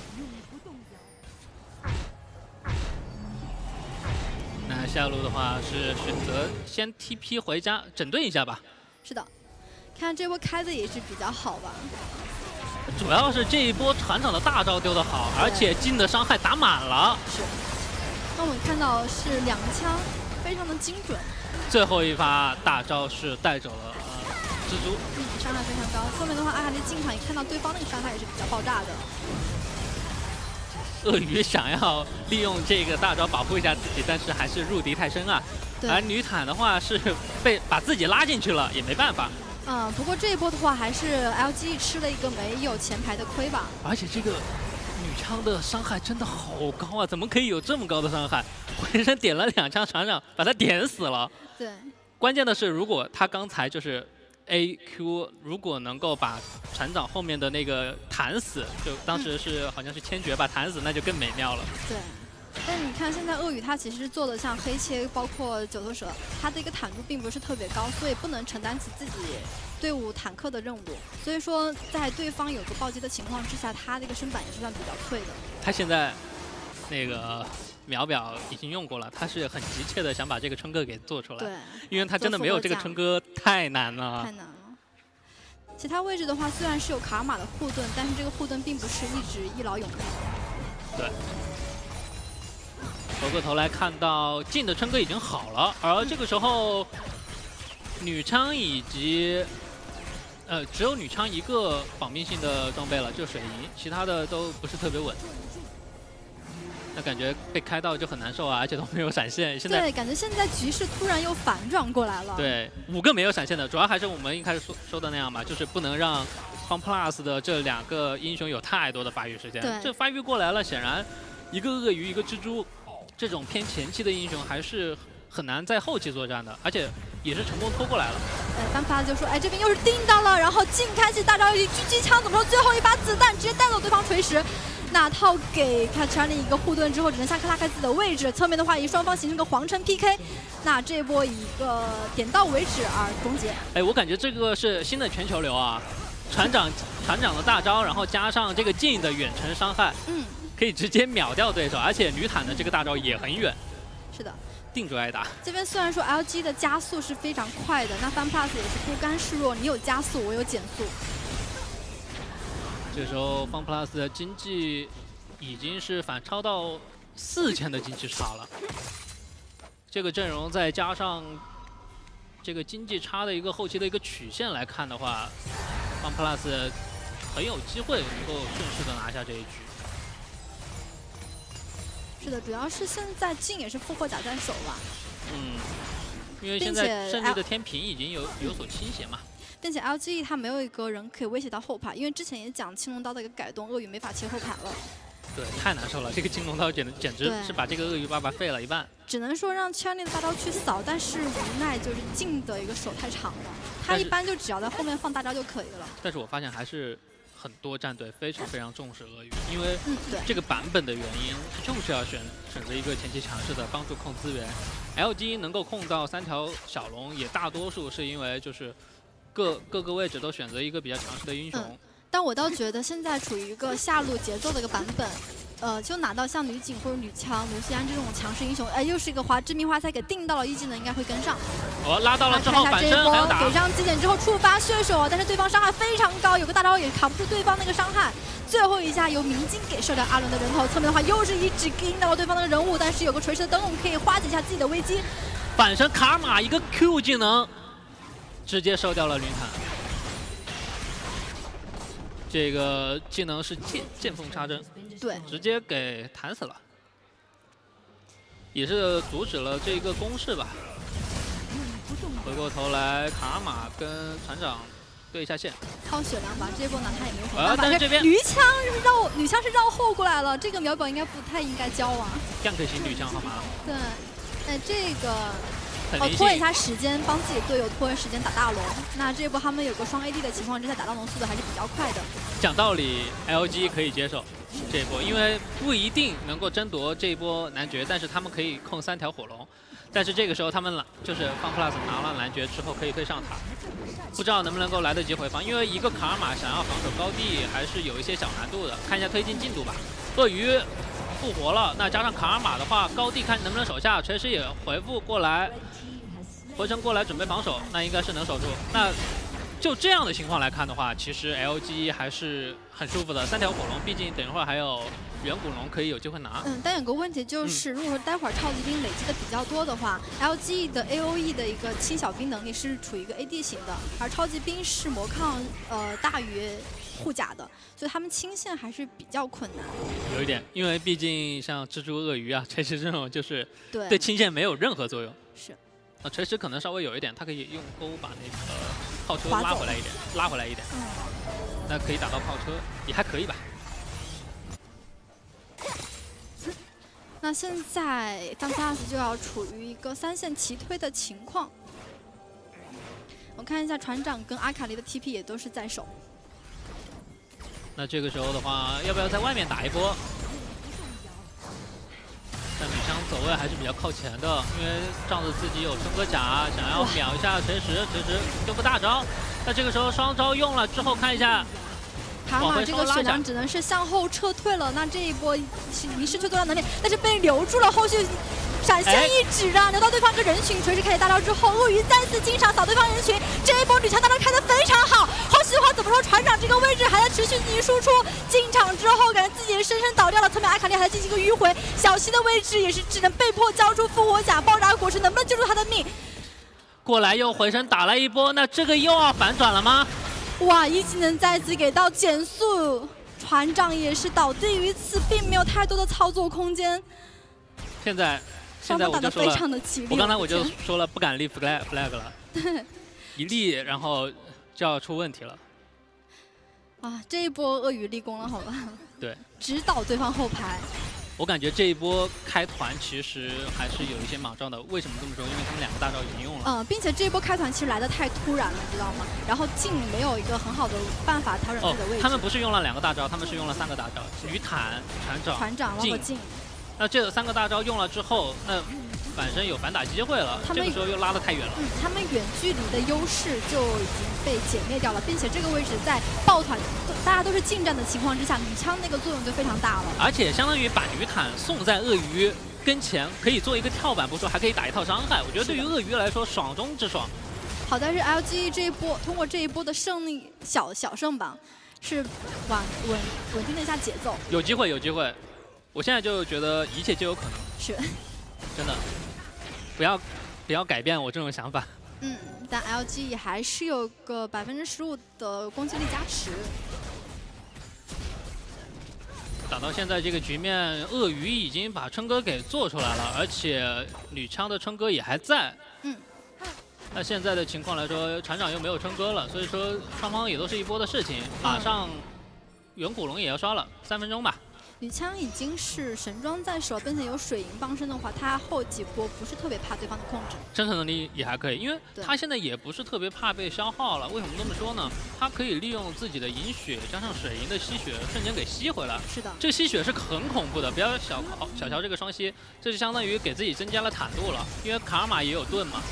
A: 那下路的话是选择先 TP 回家整顿一下吧。
B: 是的，看这波开的也是比较好吧。
A: 主要是这一波船长的大招丢得好，而且镜的伤害打满了。
B: 是。那我们看到是2枪，非常的精准。
A: 最后一发大招是带走了蜘蛛，
B: 伤害非常高。后面的话，阿卡丽进场也看到对方那个伤害也是比较爆炸的。
A: 鳄鱼想要利用这个大招保护一下自己，但是还是入敌太深啊。而女坦的话是把自己拉进去了，也没办法。
B: 不过这一波的话，还是 LG 吃了一个没有前排的亏吧。
A: 而且这个女枪的伤害真的好高啊！怎么可以有这么高的伤害？回身点了2枪，船长把他点死了。
B: 对，
A: 关键的是，如果他刚才就是 AQ， 如果能够把船长后面的那个弹死，就当时是好像是千珏把弹死，那就更美妙了。
B: 对，但你看现在鳄鱼它其实做的像黑切，包括九头蛇，它的一个坦度并不是特别高，所以不能承担起自己队伍坦克的任务。所以说，在对方有个暴击的情况之下，他这个身板也是算比较脆的。
A: 他现在那个秒表已经用过了，他是很急切的想把这个春哥给做出来。
B: 对，
A: 因为他真的没有这个春哥太难了。
B: 太难了。其他位置的话，虽然是有卡玛的护盾，但是这个护盾并不是一直一劳永逸。
A: 对。回过头来看到近的春哥已经好了，而这个时候女枪以及只有女枪一个绑定性的装备了，就是水银，其他的都不是特别稳。那感觉被开到就很难受啊，而且都没有闪现。现在
B: 对，感觉现在局势突然又反转过来了。
A: 对，5个没有闪现的，主要还是我们一开始说的那样吧，就是不能让 FunPlus 的这2个英雄有太多的发育时间，
B: 对
A: 这发育过来了，显然一个鳄鱼一个蜘蛛，这种偏前期的英雄还是很难在后期作战的，而且也是成功拖过来了。
B: FunPlus 就说，哎，这边又是定到了，然后近开启大招，狙击枪怎么说？最后一把子弹直接带走对方锤石。那套给卡查尼一个护盾之后，只能下克拉开自己的位置。侧面的话，以双方形成个皇城 PK。那这一波以一个点到为止而终结。
A: 哎，我感觉这个是新的全球流啊，船长的大招，然后加上这个近的远程伤害，可以直接秒掉对手，而且女坦的这个大招也很远。
B: 是的。
A: 定住挨打。
B: 这边虽然说 LG 的加速是非常快的，那 FunPlus 也是不甘示弱，你有加速，我有减速。
A: 这时候 FunPlus 的经济已经是反超到4000的经济差了。这个阵容再加上这个经济差的一个后期的一个曲线来看的话 ，FunPlus 很有机会能够顺势的拿下这一局。
B: 是的，主要是现在镜也是复活甲在手吧。
A: 因为现在胜利的天平已经有所倾斜嘛。
B: 并且 LGE 它没有一个人可以威胁到后排，因为之前也讲青龙刀的一个改动，鳄鱼没法切后排了。
A: 对，太难受了，这个青龙刀简直是把这个鳄鱼爸爸废了一半。
B: 只能说让 Cherny 的大招去扫，但是无奈就是镜的一个手太长了，他一般就只要在后面放大招就可以了。
A: 但是我发现还是很多战队非常重视鳄鱼，因为这个版本的原因就是要选择一个前期强势的，帮助控资源。LG 能够控到3条小龙，也大多数是因为就是各个位置都选择一个比较强势的英雄。
B: 但我倒觉得现在处于一个下路节奏的一个版本，就拿到像女警或者女枪、卢锡安这种强势英雄，哎，又是一个致命花菜给定到了，1技能应该会跟上。
A: 拉到了之后反身还要打，
B: 给上极点之后触发血手，但是对方伤害非常高，有个大招也扛不住对方那个伤害。最后一下由明金给射掉阿伦的人头，侧面的话又是一指盯到了对方的人物，但是有个锤石的灯笼可以化解一下自己的危机。
A: 反身卡玛一个 Q 技能，直接收掉了绿坦。这个技能是见缝插针，
B: 对，
A: 直接给弹死了，也是阻止了这个攻势吧。回过头来，卡玛跟船长对一下线，
B: 靠血量吧，这波拿他也没有什么办法。
A: 但是这边
B: 女枪是绕后过来了，这个秒表应该不太应该交啊。
A: gank型女枪好吗？
B: 对，哎，这个。拖一下时间，帮自己队友拖时间打大龙。那这波他们有个双 AD 的情况之下，打大龙速度还是比较快的。
A: 讲道理 ，LG 可以接受这一波，因为不一定能够争夺这一波男爵，但是他们可以控3条火龙。但是这个时候他们就是 FunPlus 拿了男爵之后可以推上塔，不知道能不能够来得及回防，因为一个卡尔玛想要防守高地还是有一些小难度的。看一下推进进度吧，鳄鱼复活了，那加上卡尔玛的话，高地看能不能守下，锤石也回复过来。回城过来准备防守，那应该是能守住。那就这样的情况来看的话，其实 LG 还是很舒服的。3条火龙，毕竟等一会儿还有远古龙可以有机会拿。
B: 但有个问题就是，如果待会儿超级兵累积的比较多的话 ，LG 的 AOE 的一个清小兵能力是处于一个 AD 型的，而超级兵是魔抗大于护甲的，所以他们清线还是比较困难。
A: 有一点，因为毕竟像蜘蛛、鳄鱼啊，锤石这种就是
B: 对
A: 清线没有任何作用。
B: 是。
A: 锤石可能稍微有一点，它可以用钩把那个炮车拉回来一点，那可以打到炮车，也还可以吧。
B: 那现在FunPlus就要处于一个3线齐推的情况。我看一下船长跟阿卡丽的 TP 也都是在手。
A: 那这个时候的话，要不要在外面打一波？但女枪走位还是比较靠前的，因为仗着自己有升格甲，想要秒一下锤石丢个大招。那这个时候双招用了之后，看一下，
B: 卡尔玛这个血量只能是向后撤退了。那这一波已经失去作战能力，但是被留住了。后续闪现一指啊，留到对方一个人群，锤石开启大招之后，鳄鱼再次进场扫对方人群。这一波女枪大招开得非常好。后续的话怎么说？船长这个位置还在持续进行输出，进场之后感觉自己深深倒掉了。侧面阿卡丽还在进行一个迂回，小西的位置也是只能被迫交出复活甲，爆炸果实能不能救住他的命？
A: 过来又回身打了一波，那这个又要反转了吗？
B: 哇！1技能再次给到减速，船长也是倒地于此，并没有太多的操作空间。
A: 现在我就说了，我刚才我就说了不敢立 flag 了，一立然后就要出问题了。
B: 啊，这一波鳄鱼立功了，好吧？
A: 对，
B: 指导对方后排。
A: 我感觉这一波开团其实还是有一些莽撞的。为什么这么说？因为他们2个大招已经用了。
B: 并且这一波开团其实来的太突然了，你知道吗？然后镜没有一个很好的办法调整自己的位置。
A: 他们不是用了2个大招，他们是用了3个大招：女坦、船长、
B: 镜。
A: 那这3个大招用了之后，那反身有反打机会了。这个时候又拉得太远了。
B: 他们远距离的优势就已经被歼灭掉了，并且这个位置在抱团大家都是近战的情况之下，女枪那个作用就非常大了。
A: 而且相当于把女坦送在鳄鱼跟前，可以做一个跳板，不说还可以打一套伤害。我觉得对于鳄鱼来说，爽中之爽。
B: 好，但是 LGE 这一波通过这一波的胜利小胜吧，是稳定了一下节奏。
A: 有机会，有机会。我现在就觉得一切皆有可能。
B: 是，
A: 真的，不要改变我这种想法。
B: 但 LGE 还是有个15%的攻击力加持。
A: 打到现在这个局面，鳄鱼已经把琛哥给做出来了，而且女枪的琛哥也还在。那现在的情况来说，船长又没有琛哥了，所以说双方也都是一波的事情。马上远古龙也要刷了，3分钟吧。
B: 女枪已经是神装在手，并且有水银帮身的话，他后几波不是特别怕对方的控制，
A: 生存能力也还可以，因为他现在也不是特别怕被消耗了。为什么这么说呢？他可以利用自己的银血加上水银的吸血，瞬间给吸回来。
B: 是的，
A: 这个吸血是很恐怖的，不要小瞧这个双吸，这就相当于给自己增加了坦度了，因为卡尔玛也有盾嘛。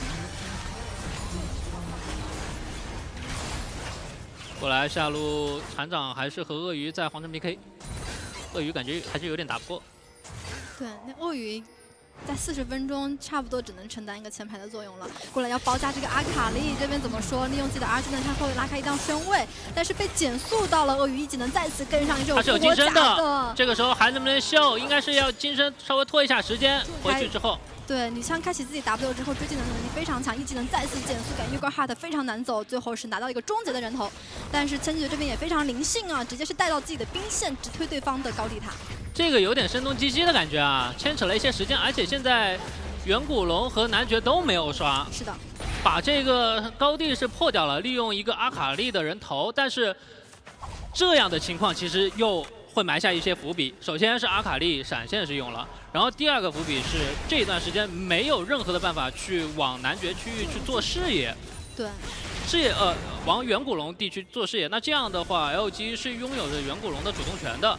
A: 过来下路船长还是和鳄鱼在皇城 PK。鳄鱼感觉还是有点打不过。
B: 对，那鳄鱼在40分钟差不多只能承担一个前排的作用了。过来要包夹这个阿卡丽，这边怎么说？利用自己的 R 技能向后拉开一道身位，但是被减速到了。鳄鱼一技能再次跟上，
A: 他是有金身的。这个时候还能不能秀？应该是要金身稍微拖一下时间。回去之后。
B: 对，女枪开启自己 W 之后，追技能的能力非常强，一技能再次减速，感 Yuga Heart 非常难走，最后是拿到一个终结的人头。但是千玑这边也非常灵性啊，直接是带到自己的兵线，直推对方的高地塔。
A: 这个有点声东击西的感觉啊，牵扯了一些时间，而且现在远古龙和男爵都没有刷。
B: 是的，
A: 把这个高地是破掉了，利用一个阿卡丽的人头，但是这样的情况其实又会埋下一些伏笔。首先是阿卡丽闪现是用了。然后第2个伏笔是这段时间没有任何的办法去往男爵区域去做视野，
B: 对，
A: 视野往远古龙地区做视野。那这样的话 ，LG 是拥有着远古龙的主动权的。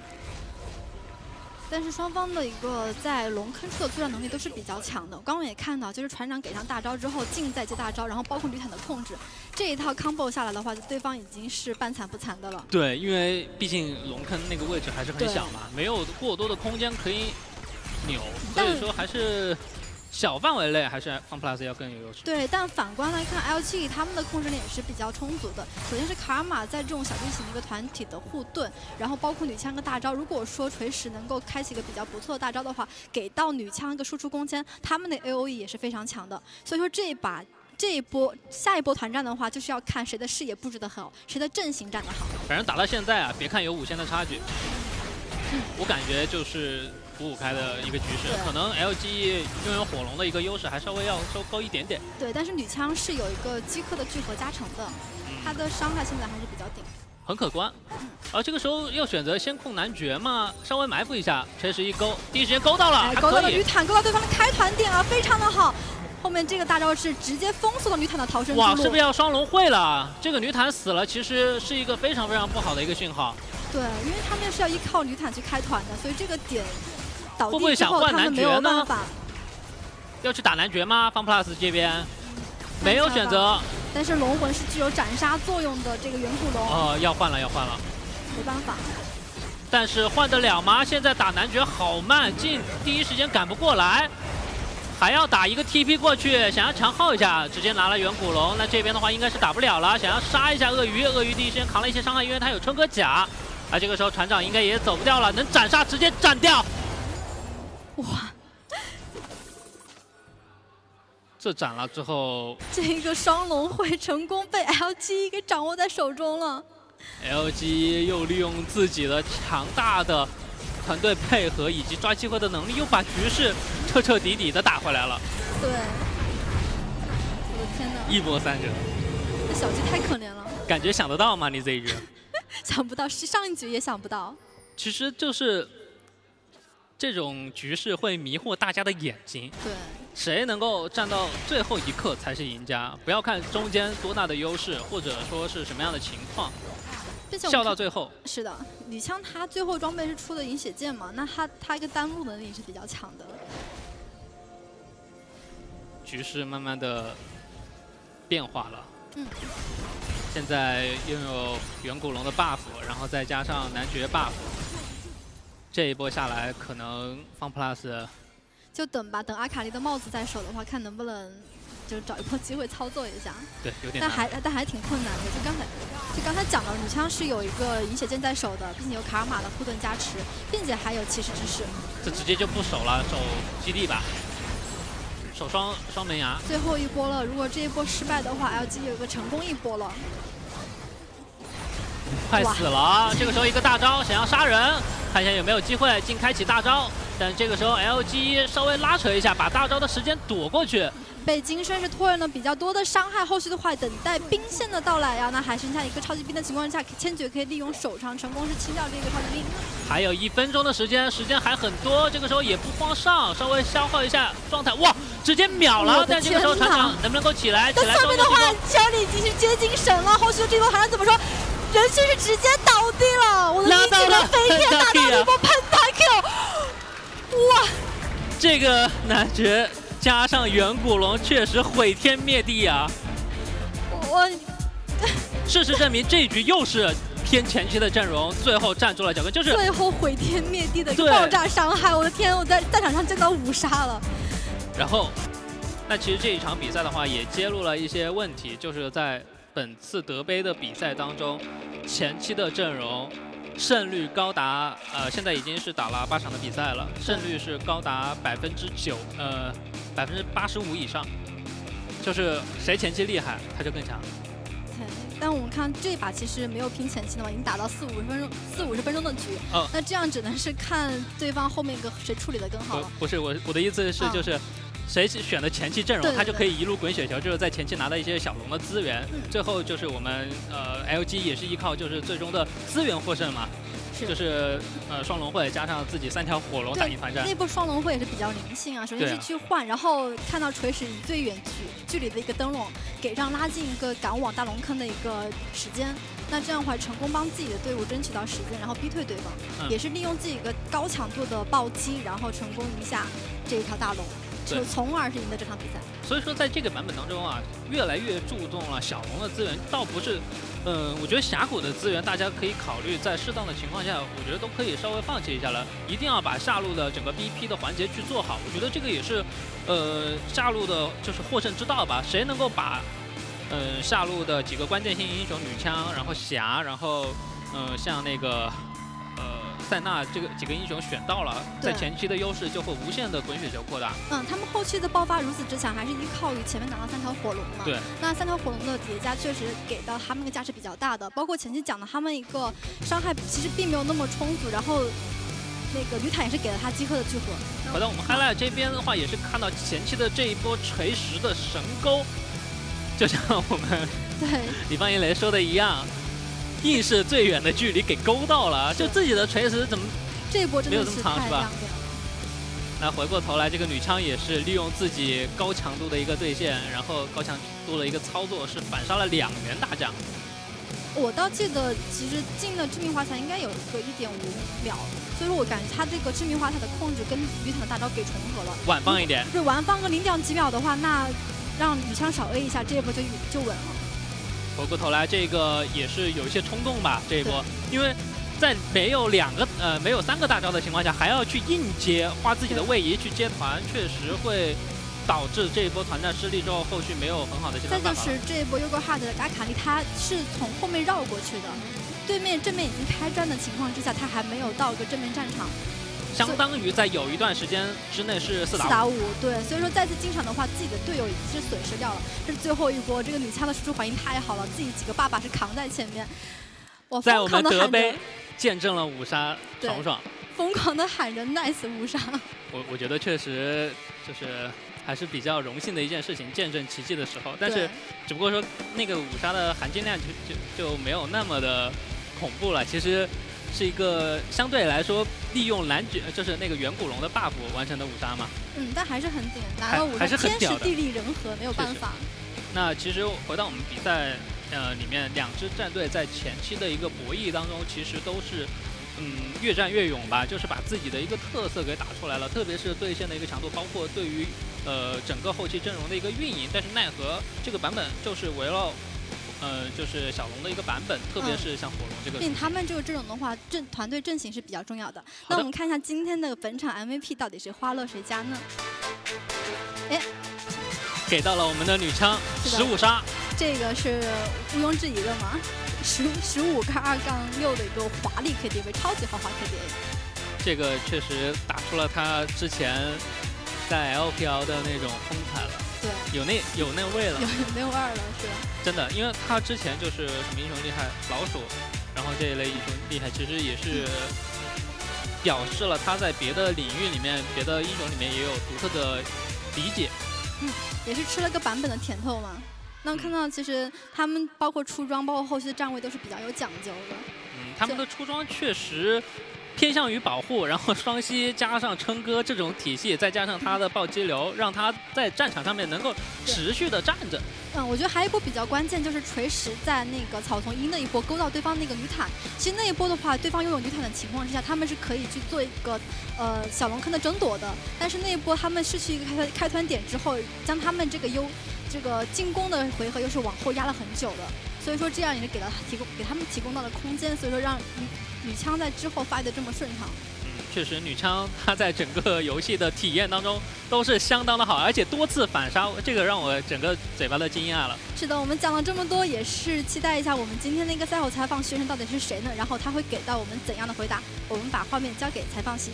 B: 但是双方的一个在龙坑处的作战能力都是比较强的。刚刚也看到，就是船长给上大招之后，镜再接大招，然后包括女坦的控制，这一套 combo 下来的话，对方已经是半残不残的了。
A: 对，因为毕竟龙坑那个位置还是很小嘛，没有过多的空间可以扭，所以说还是小范围内还是 FunPlus 要更有优势。
B: 对，但反观来看 ，LG 他们的控制力也是比较充足的。首先是卡尔玛在这种小队形的一个团体的护盾，然后包括女枪跟大招。如果说锤石能够开启一个比较不错的大招的话，给到女枪一个输出空间，他们的 AOE 也是非常强的。所以说下一波团战的话，就是要看谁的视野布置的好，谁的阵型站得好。
A: 反正打到现在啊，别看有5线的差距，我感觉就是5-5开的一个局势，可能 LG 拥有火龙的一个优势还稍微要高一点点。
B: 对，但是女枪是有一个击克的聚合加成的，她的伤害现在还是比较顶，
A: 很可观。而这个时候要选择先控男爵嘛，稍微埋伏一下，锤石一勾，第一时间勾到了，
B: 勾到了女坦，勾到对方的开团点啊，非常的好。后面这个大招是直接封锁了女坦的逃生之路。
A: 哇，是不是要双龙会了？这个女坦死了，其实是一个非常非常不好的一个讯号。
B: 对，因为他们是要依靠女坦去开团的，所以这个点倒
A: 会不会
B: 地之后他们没有办法。
A: 要去打男爵吗 ？FunPlus 这边没有选择。
B: 但是龙魂是具有斩杀作用的，这个远古龙。
A: 要换了，要换了。
B: 没办法。
A: 但是换得了吗？现在打男爵好慢，进第一时间赶不过来。还要打一个 TP 过去，想要强耗一下，直接拿了远古龙。那这边的话应该是打不了了，想要杀一下鳄鱼。鳄鱼第一时间扛了一些伤害，因为他有琛哥甲。而这个时候船长应该也走不掉了，能斩杀直接斩掉。
B: 哇！
A: 这斩了之后，
B: 这个双龙会成功被 LG 给掌握在手中了。
A: LG 又利用自己的强大的团队配合以及抓机会的能力，又把局势彻底的打回来了。
B: 对，我的天哪！
A: 一波3折，
B: 这小鸡太可怜了。
A: 感觉想得到吗？你这一局？
B: 想不到，上一局也想不到。
A: 其实就是这种局势会迷惑大家的眼睛。
B: 对。
A: 谁能够站到最后一刻才是赢家，不要看中间多大的优势，或者说是什么样的情况，笑到最后。
B: 是的，李枪他最后装备是出的饮血剑嘛，那他一个单路能力是比较强的。
A: 局势慢慢的变化了。现在拥有远古龙的 buff， 然后再加上男爵 buff， 这一波下来，可能FunPlus。
B: 就等吧，等阿卡丽的帽子在手的话，看能不能就找一波机会操作一下。
A: 对，有点
B: 难。但还挺困难的。就刚才讲了，女枪是有一个饮血剑在手的，并且有卡尔玛的护盾加持，并且还有骑士之势。
A: 这直接就不守了，守基地吧，守双门牙。
B: 最后一波了，如果这一波失败的话 ，LG 有个成功一波了。
A: 快死了！这个时候一个大招想要杀人，看一下有没有机会进开启大招。但这个时候 LG 稍微拉扯一下，把大招的时间躲过去。
B: 被金身是拖延了比较多的伤害，后续的话等待兵线的到来啊，那还剩下一个超级兵的情况下，千珏可以利用手长成功是清掉这个超级兵。
A: 还有1分钟的时间，时间还很多，这个时候也不慌上，稍微消耗一下状态。哇，直接秒了！但这个时候船长能不能够起来？
B: 那上面的话，小李已经是接近神了，后续的这波还能怎么说？人群是直接倒地了，我的理解的飞天拿到了一波喷他 Q， 哇！
A: 这个男爵加上远古龙确实毁天灭地啊！事实证明这一局又是偏前期的阵容，最后站住了脚跟，就是
B: 最后毁天灭地的一个爆炸伤害，我的天！我在战场上见到5杀了。
A: 然后，那其实这一场比赛的话，也揭露了一些问题，就是在本次德杯的比赛当中，前期的阵容胜率高达现在已经是打了8场的比赛了，胜率是高达85%以上，就是谁前期厉害，他就更强。
B: 对，但我们看这把其实没有拼前期的嘛，已经打到40-50分钟的局，那这样只能是看对方后面谁处理的更好了。
A: 不是我的意思是就是。谁选的前期阵容，他就可以一路滚雪球，就是在前期拿到一些小龙的资源，最后就是我们LG 也是依靠就是最终的资源获胜嘛，就是双龙会加上自己3条火龙打一团战。
B: 那波双龙会也是比较灵性啊，首先是去换，然后看到锤石以最远距离的一个灯笼，给让拉近一个赶往大龙坑的一个时间。那这样的话，成功帮自己的队伍争取到时间，然后逼退对方，也是利用自己一个高强度的暴击，然后成功赢下这一条大龙。从而是赢得这场比赛。
A: 所以说，在这个版本当中啊，越来越注重了小龙的资源，倒不是，我觉得峡谷的资源大家可以考虑，在适当的情况下，我觉得都可以稍微放弃一下了。一定要把下路的整个 BP 的环节去做好，我觉得这个也是，下路的就是获胜之道吧。谁能够把，下路的几个关键性英雄女枪，然后霞，然后，像那个。塞纳这个几个英雄选到了，在前期的优势就会无限的滚雪球扩大。
B: 他们后期的爆发如此之强，还是依靠于前面拿到3条火龙嘛。
A: 对。
B: 那3条火龙的叠加确实给到他们的价值比较大的，包括前期讲的他们一个伤害其实并没有那么充足，然后那个吕坦也是给了他机会的聚合。
A: 好的，我们 highlight 这边的话也是看到前期的这一波锤石的神钩，就像我们李方一雷说的一样。硬是最远的距离给勾到了，就自己的锤石怎么
B: 这一波真的
A: 没有这么长是吧？那回过头来，这个女枪也是利用自己高强度的一个对线，然后高强度的一个操作，是反杀了2员大将。
B: 我倒记得，其实进了致命滑彩应该有个1.5秒，所以说我感觉他这个致命滑彩的控制跟吕坦的大招给重合了。
A: 晚放一点，
B: 对，晚放个0.几秒的话，那让女枪少 A 一下，这一波就稳了。
A: 回过头来，这个也是有一些冲动吧，这一波，因为在没有3个大招的情况下，还要去硬接，花自己的位移去接团，确实会导致这一波团战失利之后，后续没有很好的接团办法。
B: 再就是这一波 Yogo Hard 的阿卡丽，他是从后面绕过去的，对面正面已经开战的情况之下，他还没有到个正面战场。
A: 相当于在有一段时间之内是4打5，
B: 对，所以说再次进场的话，自己的队友已经是损失掉了。这是最后一波，这个女枪的输出反应太好了，自己几个爸爸是扛在前面。
A: 在我们德杯见证了5杀爽爽，
B: 疯狂的喊着 nice 5杀。
A: 我觉得确实就是还是比较荣幸的一件事情，见证奇迹的时候。但是只不过说那个5杀的含金量就没有那么的恐怖了，其实是一个相对来说利用蓝卷就是那个远古龙的 buff 完成的5杀嘛。
B: 但还是很顶，拿了5杀，天时地利人和，没有办法。
A: 那其实回到我们比赛里面，2支战队在前期的一个博弈当中，其实都是越战越勇吧，就是把自己的一个特色给打出来了，特别是对线的一个强度，包括对于整个后期阵容的一个运营。但是奈何这个版本就是围绕就是小龙的一个版本，特别是像火龙这个。
B: 并他们这个阵容的话，团队阵型是比较重要的。那我们看一下今天的本场 MVP 到底是花乐谁家呢？
A: 给到了我们的女枪15杀，
B: 这个是毋庸置疑的嘛，15杠2杠6的一个华丽 KDA， 超级豪华 KDA。
A: 这个确实打出了他之前在 LPL 的那种风采了。
B: 对，
A: 有那味了，
B: 有那味儿了，是吧？
A: 真的，因为他之前就是什么英雄厉害，老鼠，然后这一类英雄厉害，其实也是表示了他在别的领域里面、别的英雄里面也有独特的理解。
B: 也是吃了个版本的甜头嘛。那看到其实他们包括出装，包括后续的站位都是比较有讲究的。
A: 他们的出装确实偏向于保护，然后双吸加上琛哥这种体系，再加上他的暴击流，让他在战场上面能够持续的站着。
B: 我觉得还有一波比较关键，就是锤石在那个草丛一那一波勾到对方那个女坦。其实那一波的话，对方拥有女坦的情况之下，他们是可以去做一个小龙坑的争夺的。但是那一波他们失去一个开团点之后，将他们这个进攻的回合又是往后压了很久的。所以说这样也是给他们提供到了空间，所以说让女枪在之后发育的这么顺畅。
A: 确实，女枪她在整个游戏的体验当中都是相当的好，而且多次反杀，这个让我整个嘴巴都惊讶了。
B: 是的，我们讲了这么多，也是期待一下我们今天的一个赛后采访学生到底是谁呢？然后他会给到我们怎样的回答？我们把画面交给采访席。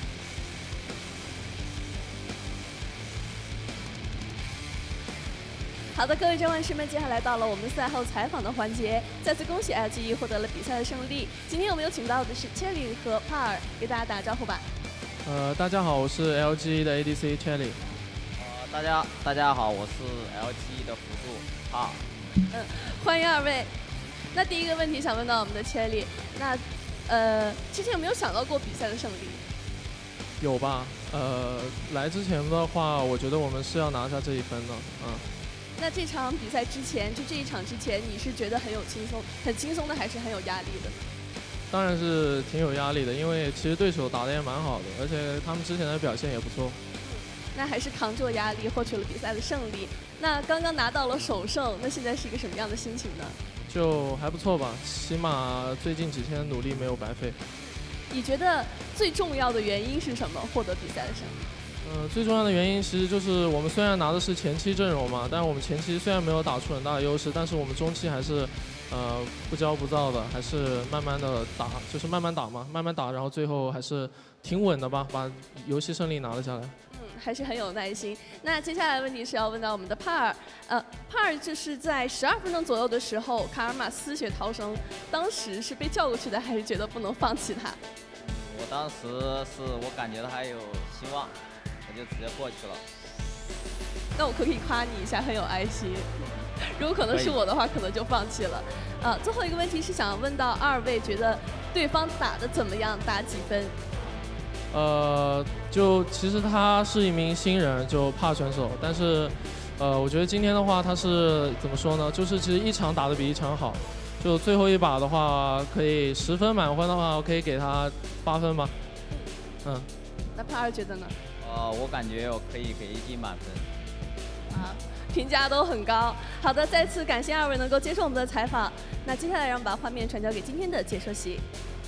C: 好的，各位战万师们，接下来到了我们赛后采访的环节。再次恭喜 LGE 获得了比赛的胜利。今天我们有请到的是 Cherry 和帕尔，给大家打个招呼吧。
D: 大家好，我是 LGE 的 ADC Cherry。
E: 大家好，我是 LGE 的辅助帕尔。
C: 欢迎2位。那第一个问题想问到我们的 Cherry， 那之前有没有想到过比赛的胜利？
D: 有吧？来之前的话，我觉得我们是要拿下这一分的，
C: 那这场比赛之前，就这一场之前，你是觉得很轻松的，还是很有压力的呢？
D: 当然是挺有压力的，因为其实对手打得也蛮好的，而且他们之前的表现也不错。
C: 那还是扛住压力，获取了比赛的胜利。那刚刚拿到了首胜，那现在是一个什么样的心情呢？
D: 就还不错吧，起码最近几天努力没有白费。
C: 你觉得最重要的原因是什么？获得比赛的胜利？
D: 最重要的原因其实就是我们虽然拿的是前期阵容嘛，但是我们前期虽然没有打出很大的优势，但是我们中期还是不骄不躁的，还是慢慢的打，就是慢慢打嘛，慢慢打，然后最后还是挺稳的吧，把游戏胜利拿了下来。
C: 还是很有耐心。那接下来的问题是要问到我们的帕尔，帕尔就是在12分钟左右的时候，卡尔玛丝血逃生，当时是被叫过去的，还是觉得不能放弃他？
E: 我当时是我感觉还有希望，我就直接过去了。
C: 那我可不可以夸你一下，很有爱心？如果可能是我的话，可能就放弃了。最后一个问题是想问到2位，觉得对方打得怎么样？打几分？
D: 就其实他是一名新人，就帕选手，但是我觉得今天的话他是怎么说呢？就是其实一场打得比一场好，就最后一把的话可以10分满分的话，我可以给他8分吧。
C: 那帕尔觉得呢？
E: 我感觉我可以给1记满分。
C: 评价都很高。好的，再次感谢2位能够接受我们的采访。那接下来让我们把画面传交给今天的解说席。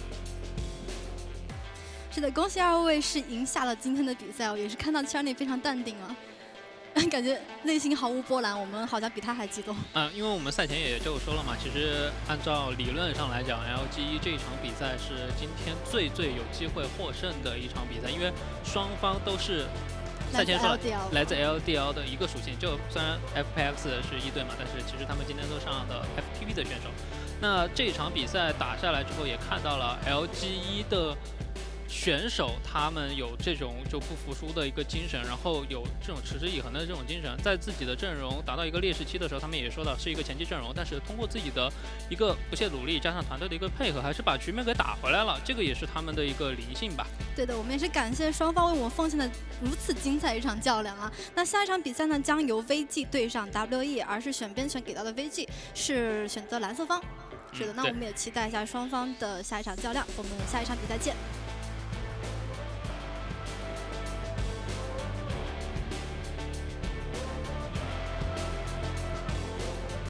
B: 是的，恭喜2位是赢下了今天的比赛，也是看到 Cherry 非常淡定啊，感觉内心毫无波澜，我们好像比他还激动。
A: 因为我们赛前也就说了嘛，其实按照理论上来讲 ，LGE 这一场比赛是今天最有机会获胜的一场比赛，因为双方都是赛前说来自 LDL 的一个属性，就虽然 FPX 是1队嘛，但是其实他们今天都上的 FPV 的选手。那这场比赛打下来之后，也看到了 LGE 的选手他们有这种就不服输的一个精神，然后有这种持之以恒的这种精神，在自己的阵容达到一个劣势期的时候，他们也说到是一个前期阵容，但是通过自己的一个不懈努力，加上团队的一个配合，还是把局面给打回来了。这个也是他们的一个灵性吧。
B: 对的，我们也是感谢双方为我们奉献的如此精彩一场较量啊。那下一场比赛呢，将由 VG 对上 WE， 而是选边权给到的 VG 是选择蓝色方。是的，那我们也期待一下双方的下一场较量。我们下一场比赛见。